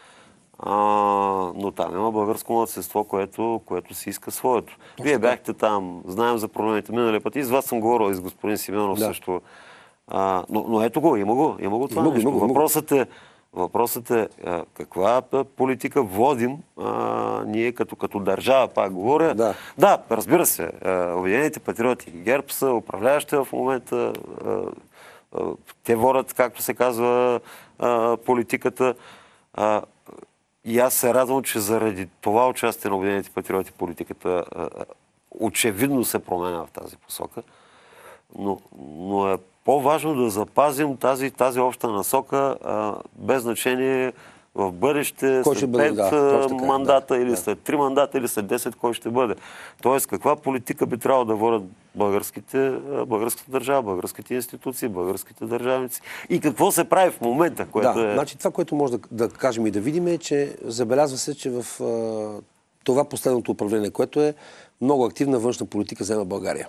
Но там има българско младсинство, което си иска своето. Вие бяхте там, знаем за проблемите миналия път. И с вас съм говорил, и с господин Симеонов също. Но ето го, има го това нещо. Въпросът е каква политика водим ние като държава, пак говоря. Да, разбира се, Обединените патриоти и ГЕРБ са управляващи в момента. Те водят, както се казва, политиката. И аз се радвам, че заради това участие на Обединените патриоти политиката очевидно се променя в тази посока. Но е по-важно да запазим тази обща насока, без значение в бъдеще, след 5 мандата или след 3 мандата или след 10, кой ще бъде. Тоест, каква политика би трябвало да водят българската държава, българските институции, българските държавници и какво се прави в момента, което Значи това, което може да кажем и да видим е, че забелязва се, че в това последното управление, което е много активна външна политика взема България.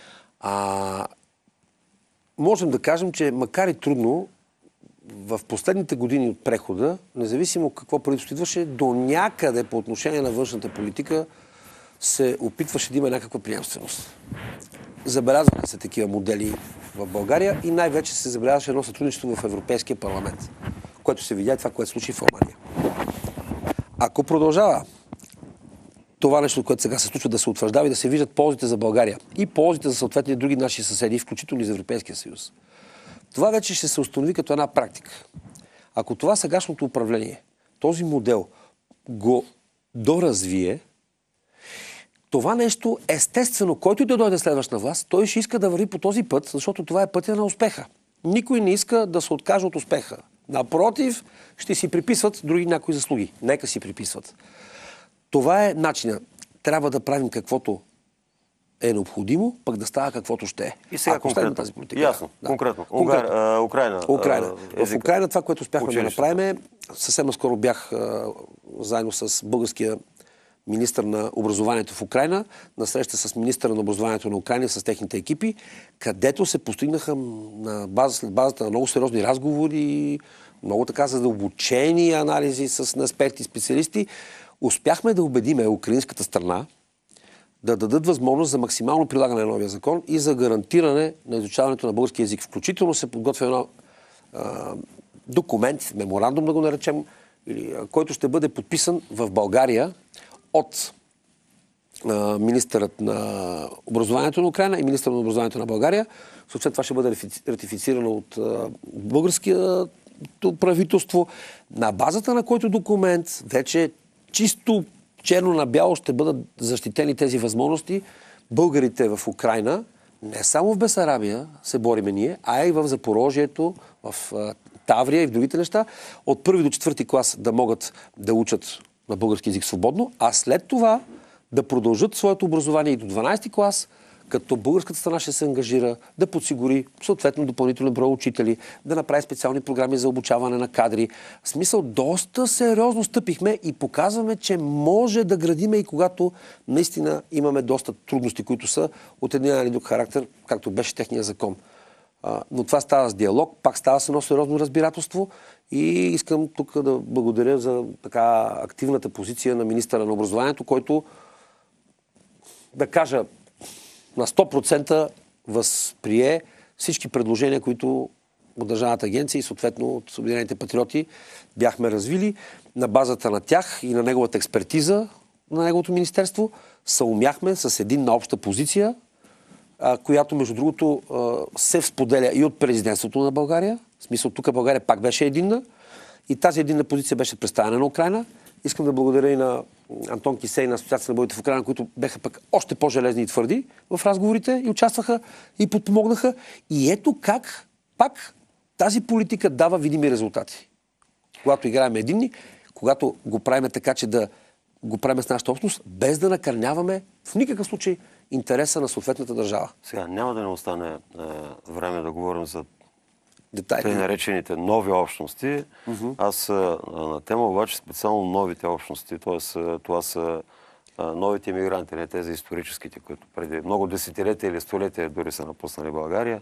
Можем да кажем, че макар и трудно, в последните години от прехода, независимо какво правителство идваше, до някъде по отношение на външната политика се опитваше да има някаква приемственост. Забелязваха се такива модели в България и най-вече се забелязваше едно сътрудничество в Европейския парламент, което се видя и това, което се случи в Румъния. ако продължава това нещо, което сега се случва, да се утвърждава и да се виждат ползите за България и ползите за съответни други наши съседи, включително и за Европейския съюз, това вече ще се установи като една практика. Ако това сегашното управление, този модел го доразвие, това нещо, естествено, който да дойде следващ на власт, той ще иска да върви по този път, защото това е пътя на успеха. Никой не иска да се откаже от успеха. Напротив, ще си приписват други някои заслуги. Нека си приписват. Това е начинът. Трябва да правим каквото е необходимо, пък да става каквото ще е. И сега конкретно тази политика. Ясно, да. конкретно. Украина. В Украина това, което успяхме да направим, съвсем наскоро бях заедно с българския министър на образованието в Украина, на среща с министъра на образованието на Украина, с техните екипи, където се постигнаха на базата на много сериозни разговори, много така задълбочени анализи с експерти и специалисти. Успяхме да убедиме украинската страна да дадат възможност за максимално прилагане на новия закон и за гарантиране на изучаването на български език. Включително се подготвя едно документ, меморандум да го наречем, който ще бъде подписан в България от министърът на образованието на Украина и министърът на образованието на България. Съответно това ще бъде ратифицирано от българското правителство, на базата на който документ вече чисто черно на бяло ще бъдат защитени тези възможности. Българите в Украина, не само в Бесарабия се бориме ние, а и в Запорожието, в Таврия и в другите неща, от 1 до 4 клас да могат да учат на български език свободно, а след това да продължат своето образование и до 12 клас, като българската страна ще се ангажира да подсигури съответно допълнителен брой учители, да направи специални програми за обучаване на кадри. В смисъл, доста сериозно стъпихме и показваме, че може да градиме и когато наистина имаме доста трудности, които са от един или друг характер, както беше техния закон. Но това става с диалог, пак става с едно сериозно разбирателство и искам тук да благодаря за така активната позиция на министъра на образованието, който, да кажа, на 100% възприе всички предложения, които от Държавната агенция и съответно от Обединените патриоти бяхме развили. На базата на тях и на неговата експертиза на неговото министерство съумяхме с единна обща позиция, която между другото се споделя и от президентството на България. В смисъл, тук България пак беше единна и тази единна позиция беше представена на Украина. Искам да благодаря и на Антон Кисей на Асоциация на бойите в Украина, които беха пък още по-железни и твърди в разговорите и участваха и подпомогнаха. И ето как пак тази политика дава видими резултати. Когато играем единни, когато го правим така, че да го правим с нашата общност, без да накърняваме в никакъв случай интереса на съответната държава. Сега няма да не остане време да говорим за детайли, наречените нови общности. Аз на тема обаче специално новите общности, т.е. това са новите имигранти, не тези историческите, които преди много десетилетия или столетия дори са напуснали България.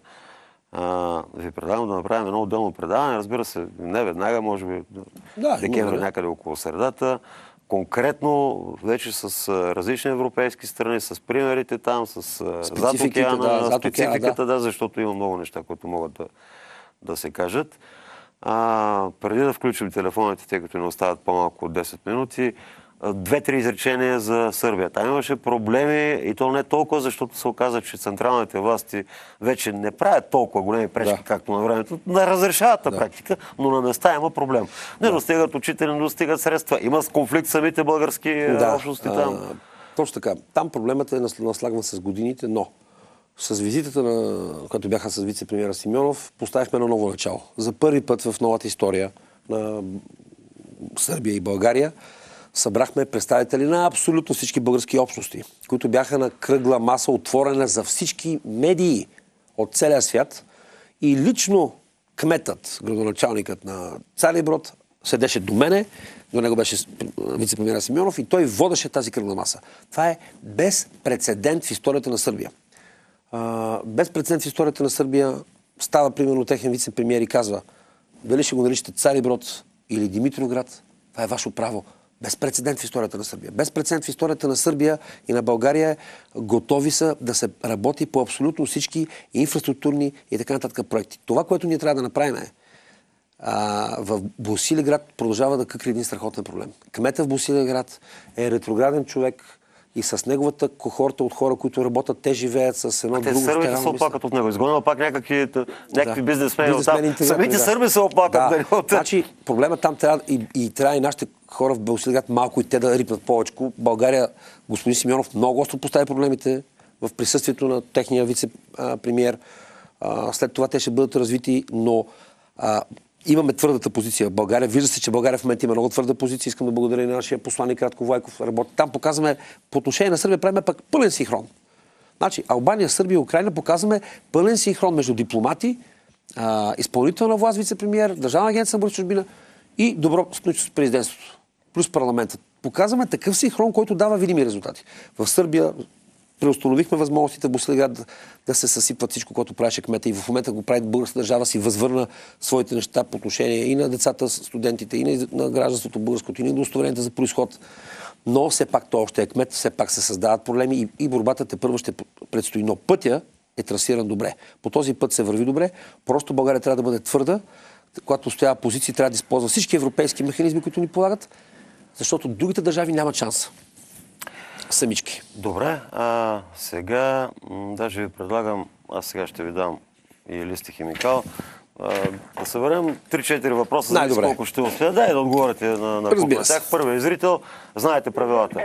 Ви предлагам да направим едно отделно предаване, разбира се, не веднага, може би декември някъде около средата. Конкретно вече с различни европейски страни, с примерите там, с зад океана, спецификата, защото има много неща, които могат да се кажат. Преди да включим телефоните, тъй като не остават по-малко от 10 минути, 2-3 изречения за Сърбия. Там имаше проблеми и то не толкова, защото се оказа, че централните власти вече не правят толкова големи пречки, както на времето. Не разрешават практика, но на места има проблем. Не достигат учители, не достигат средства. Има конфликт самите български общности там. Точно така. Там проблемът е наслагван с годините, но с визитата, която бяха с вице-премиера Симеонов, поставихме едно ново начало. За първи път в новата история на Сърбия и България събрахме представители на абсолютно всички български общности, които бяха на кръгла маса, отворена за всички медии от целия свят. И лично кметът, градоначалникът на Цариброд, седеше до мене, до него беше вице-премиера Симеонов и той водеше тази кръгла маса. Това е безпрецедент в историята на Сърбия. Без прецедент в историята на Сърбия става примерно техен вице-премиер и казва: дали ще го наричате Цариброд или Димитровград, това е ваше право. Без прецедент в историята на Сърбия. Без прецедент в историята на Сърбия и на България готови са да се работи по абсолютно всички инфраструктурни и така нататък проекти. Това, което ние трябва да направим, е в Босилеград продължава да къкри един страхотен проблем. Кмета в Босилеград е ретрограден човек и с неговата кохорта от хора, които работят, те живеят с едно друго. Те сърбите се оплакат от него. Изгонил пак някакви бизнесмени от там. Самите сърби се оплакат. Значи проблема там трябва и трябва и нашите хора в Босилеград малко и те да рипнат повече. България, господин Симеонов, много остро постави проблемите в присъствието на техния вице-премиер. След това те ще бъдат развити, но имаме твърдата позиция в България. Вижда се, че България в момента има много твърда позиция. Искам да благодаря и на нашия посланник Радко Влайков. Работи там. Показваме, по отношение на Сърбия, правим пък пълен синхрон. Значи, Албания, Сърбия и Украина показваме пълен синхрон между дипломати, изпълнителна власт, вице-премиер, Държавна агенция на борба с чужбина и добро сътрудничество с президентството. Плюс парламентът. Показваме такъв синхрон, който дава видими резултати. В Сърбия преустановихме възможностите в Босилеград да се съсипват всичко, което правеше кмета и в момента го прави българската държава си възвърна своите неща по отношение и на децата, студентите, и на гражданството българското, и на удостоверенията за произход. Но все пак той още е кмет, все пак се създават проблеми и борбата те първо ще предстои. Но пътя е трасиран добре. По този път се върви добре. Просто България трябва да бъде твърда, когато стоява позиции, трябва да използва всички европейски механизми, които ни полагат, защото другите държави нямат шанс. Самички. Добре, сега даже ви предлагам, аз сега ще ви дам и лист и химикал, да съберем 3-4 въпроса, за колко ще успея. Да, и да отговорите на тях. Първият зрител, знаете правилата.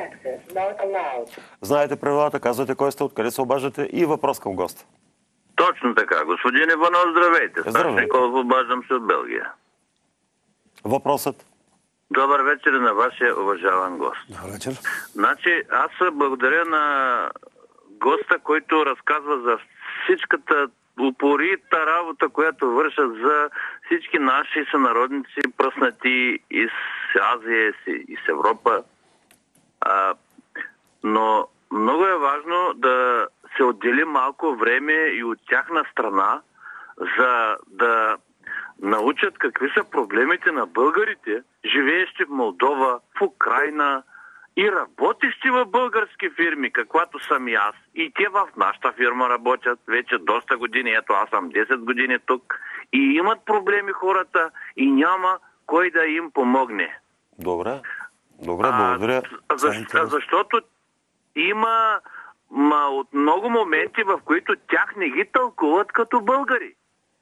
Знаете правилата, казвате кой сте, откъде се обаждате и въпрос към госта. Точно така. Господин Иванов, здравейте. Здравейте. Обаждам се от Белгия. Въпросът? Добър вечер на вашия уважаван гост. Добър вечер. Значи, аз благодаря на госта, който разказва за всичката упорита работа, която вършат за всички наши сънародници, пръснати из Азия и с Европа. Но много е важно да се отдели малко време и от тяхна страна, за да научат какви са проблемите на българите, живеещи в Молдова, в Украйна и работещи в български фирми, каквато съм и аз. И те в нашата фирма работят вече доста години. Ето, аз съм 10 години тук. И имат проблеми хората и няма кой да им помогне. Добре. Добре, благодаря. Защото има от много моменти, в които тях не ги тълкуват като българи.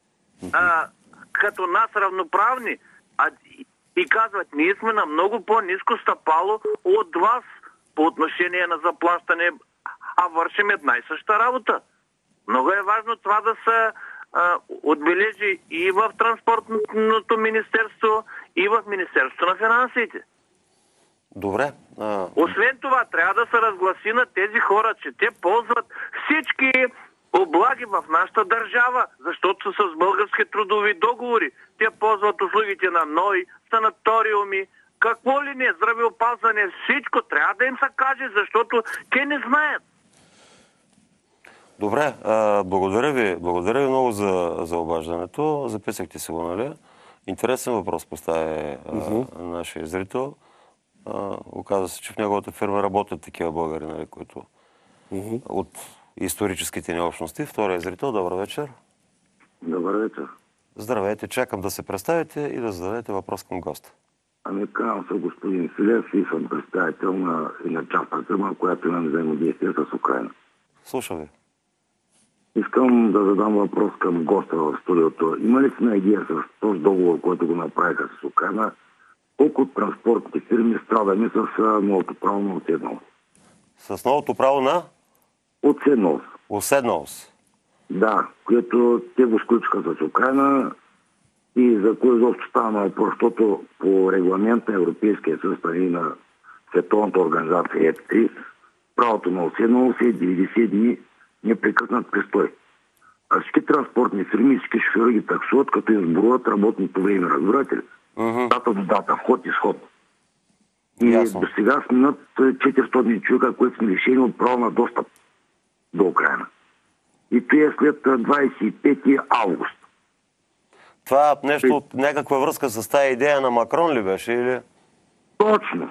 Като нас равноправни. И казват, ние сме на много по-ниско стъпало от вас по отношение на заплащане, а вършим една и съща работа. Много е важно това да се отбележи и в Транспортното министерство, и в Министерството на финансите. Добре. Освен това, трябва да се разгласи на тези хора, че те ползват всички облаги в нашата държава, защото са с български трудови договори. Те ползват услугите на НОИ, санаториуми, какво ли не, здравеопазване, всичко трябва да им се каже, защото те не знаят. Добре, благодаря ви много за обаждането. Записахте се го, нали? Интересен въпрос поставя нашия зрител. Оказва се, че в неговата фирма работят такива българи, нали, които от историческите ни общности. Втория зрител, добър вечер. Добър вечер. Здравейте, чакам да се представите и да зададете въпрос към госта. Казвам се господин Филев и съм представител на частна фирма, която има взаимодействие с Украйна. Слушам ви. Искам да задам въпрос към госта в студиото. Има ли сме идея с този договор, който го направиха с Украйна, колко от транспортните фирми страдаме с новото право на уседналост? С новото право на? Уседналост. Уседналост. Да, което те го сключиха с Украйна и за кое изобщо стана въпрос, защото по регламент на Европейския съюз и на Световната организация ЕЦ3, правото на уседналост е 90 дни непрекъснат престой. А всички транспортни фирми, всички шофьори ги таксуват, като изборуват работното време, разбирате ли? Дата до дата, вход и сход. И до сега сме над 400 човека, които сме лишени от право на достъп до Украйна. И това е след 25 август. Това нещо, някаква връзка с тази идея на Макрон ли беше? Или? Точно.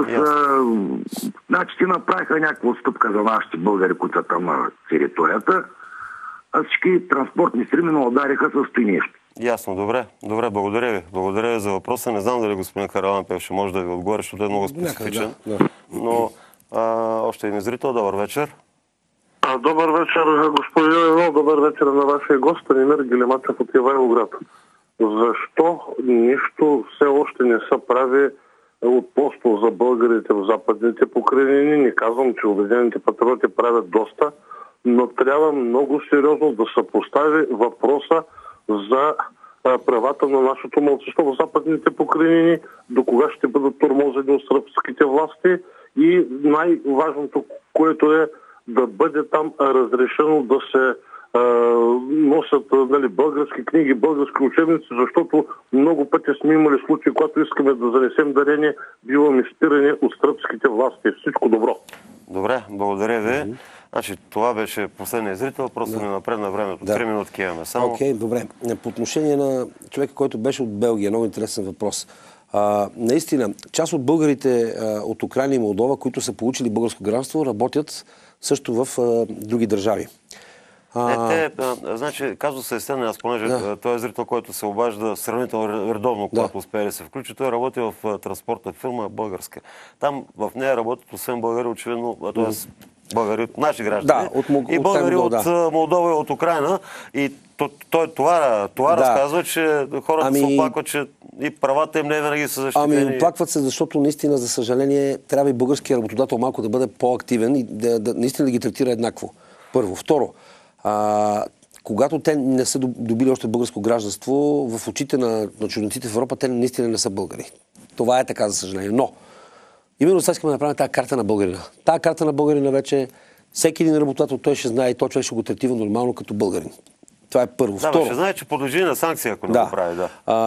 Значи те направиха някаква отстъпка за нашите българи, които са там на територията, а всички транспортни фирми удариха с той нещо. Ясно, добре. Добре, благодаря ви. Благодаря ви за въпроса. Не знам дали господин Харалампиев ще може да ви отговори, защото е много специфичен. Да. Но още един зрител, добър вечер. Добър вечер, господин Иванов. Добър вечер на вашия гост, Станимир Гилемачев от Ивайловград. Защо нищо все още не се прави от поsto за българите в западните покрайнини? Не казвам, че Обединените патриоти правят доста, но трябва много сериозно да се постави въпроса за правата на нашето малцинство в западните покрайнини, до кога ще бъдат тормозени от сръбските власти и най-важното, което е да бъде там разрешено да се носят български книги, български учебници, защото много пъти сме имали случаи, когато искаме да занесем дарение, биваме спирани от сръбските власти. Всичко добро. Добре, благодаря ви. Значи, това беше последния зрител, просто не напред на времето. 3 минутки имаме само. Окей, добре. По отношение на човека, който беше от Белгия, много интересен въпрос. Наистина, част от българите от Украйна и Молдова, които са получили българско гражданство, работят също в други държави. Значи, казва се Естен, аз понеже той е зрител, който се обажда сравнително редовно, когато успее да се включи. Той работи в транспортна фирма българска. Там в нея работят освен българи, очевидно, т.е. българи от наши граждани. И българи от Молдова и от Украйна. И той това разказва, че хората се оплакват, че и правата им не винаги са защитени. Оплакват се, защото наистина, за съжаление, трябва и българския работодател малко да бъде по-активен и наистина да ги третира еднакво. Първо. Второ, когато те не са добили още българско гражданство, в очите на чужденците в Европа, те наистина не са българи. Това е така, за съжаление. Но, именно сега искаме да направим тази карта на българина. Тази карта на българина вече всеки един работодател, той ще знае и той човек ще го третира нормално като българин. Това е първо. Да, ще знае, че подлежи на санкция, ако не го прави.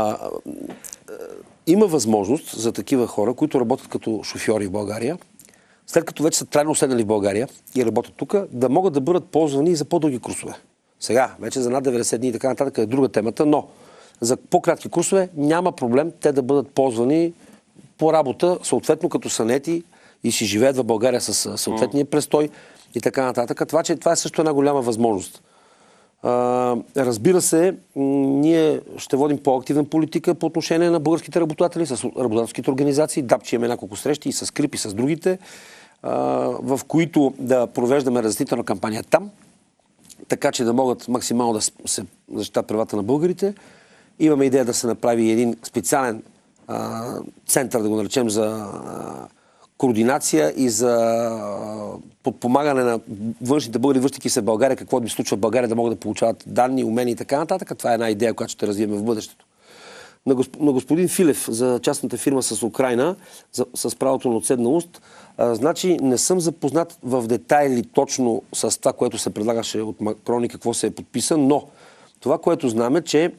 Има възможност за такива хора, които работят като шофьори в България, след като вече са трайно оседнали в България и работят тук, да могат да бъдат ползвани за по-дълги курсове. Сега, вече за над 90 дни и така нататък е друга темата, но за по-кратки курсове няма проблем те да бъдат ползвани по работа, съответно като са наети и си живеят в България с съответния престой и така нататък. Това е също една голяма възможност. Разбира се, ние ще водим по-активна политика по отношение на българските работодатели с работодателските организации. ДАПЧИ имаме няколко срещи и с КРИП и с другите, в които да провеждаме разяснителна кампания там, така че да могат максимално да се защитат правата на българите. Имаме идея да се направи един специален център, да го наречем, за координация и за подпомагане на външните българи, връщайки се в България, какво да ми случва в България, да могат да получават данни, умения и така нататък. Това е една идея, която ще развием в бъдещето. На господин Филев за частната фирма с Украйна, с правото на отседналост, значи не съм запознат в детайли точно с това, което се предлагаше от Макрон и какво се е подписан, но това, което знам е, че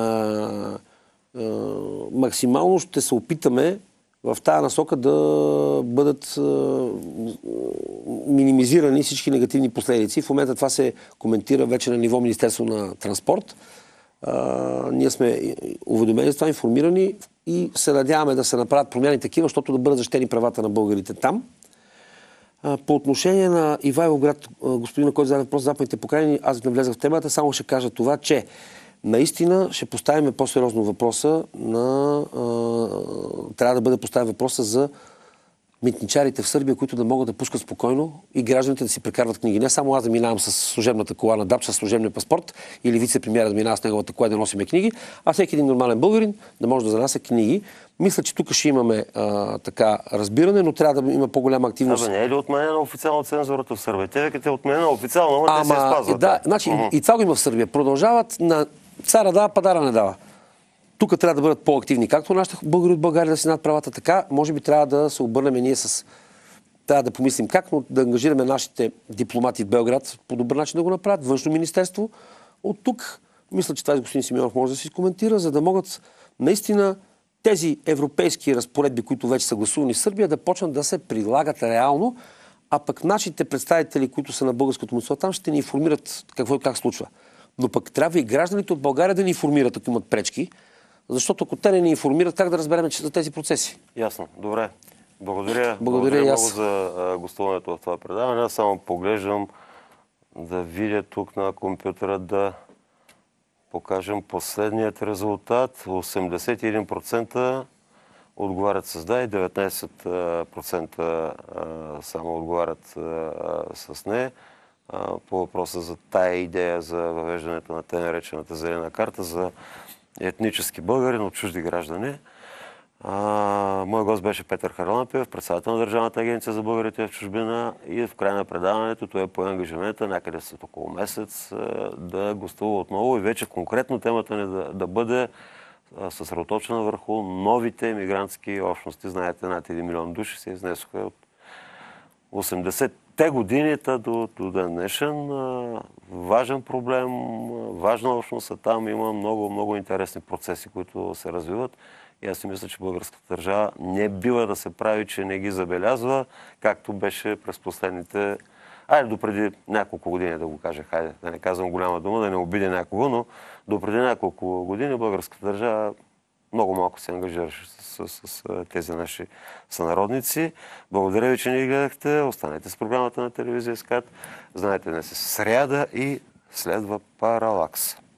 максимално ще се опитаме в тази насока да бъдат минимизирани всички негативни последици. В момента това се коментира вече на ниво Министерство на транспорт. Ние сме уведомени за това, информирани и се надяваме да се направят промяни такива, защото да бъдат защитени правата на българите там. По отношение на Ивайловград, господина, който зададе въпрос за западните покрайнини, аз не влезах в темата, само ще кажа това, че наистина ще поставим по-сериозно въпроса трябва да бъде поставен въпроса за митничарите в Сърбия, които да могат да пускат спокойно и гражданите да си прекарват книги. Не само аз да минавам с служебната кола на ДАП, с служебния паспорт или вице-премиера да минава с неговата кола да носиме книги, а всеки един нормален българин да може да занася книги. Мисля, че тук ще имаме така разбиране, но трябва да има по-голяма активност. Не е ли отменена официално цензурата в Сърбия? Те викате отменена официално, но те се спазват. Да, значи и това го има в Сърбия. Продължават на цара дава, падара не дава. Тук трябва да бъдат по-активни. Както нашите българи от България да си над правата, така може би трябва да се обърнем ние трябва да помислим как, но да ангажираме нашите дипломати в Белград по добър начин да го направят. Външно министерство. От тук, мисля, че това с господин Симеонов може да се коментира, за да могат наистина тези европейски разпоредби, които вече са гласувани в Сърбия, да почнат да се прилагат реално, а пък нашите представители, които са на българското мълцинство там, ще ни информират какво и как случва. Но пък трябва и гражданите от България да ни информират, ако имат пречки, защото ако те не ни информират, как да разберем за тези процеси? Ясно. Добре. Благодаря много за гостуването в това предаване. Аз само поглеждам да видя тук на компютъра покажем последният резултат. 81% отговарят с да и 19% само отговарят с не. По въпроса за тая идея за въвеждането на тъй наречената зелена карта за етнически българи, но чужди граждани. Мой гост беше Петър Харалапиев, председател на Държавната агенция за българите в чужбина, и в края на предаването той пое ангажимента някъде след около месец да гостува отново и вече конкретно темата ни да бъде съсредоточена върху новите мигрантски общности. Знаете, над 1 милион души се изнесоха от 80-те години до ден днешен. Важен проблем, важна общност, там има много, много интересни процеси, които се развиват. И аз си мисля, че българската държава не бива да се прави, че не ги забелязва, както беше през последните... допреди няколко години, да го кажа, да не казвам голяма дума, да не обидя някого, но допреди няколко години българската държава много малко се ангажираше с тези наши сънародници. Благодаря ви, че ни гледахте. Останете с програмата на телевизия СКАТ. Знаете, днес е сряда и следва Паралакс.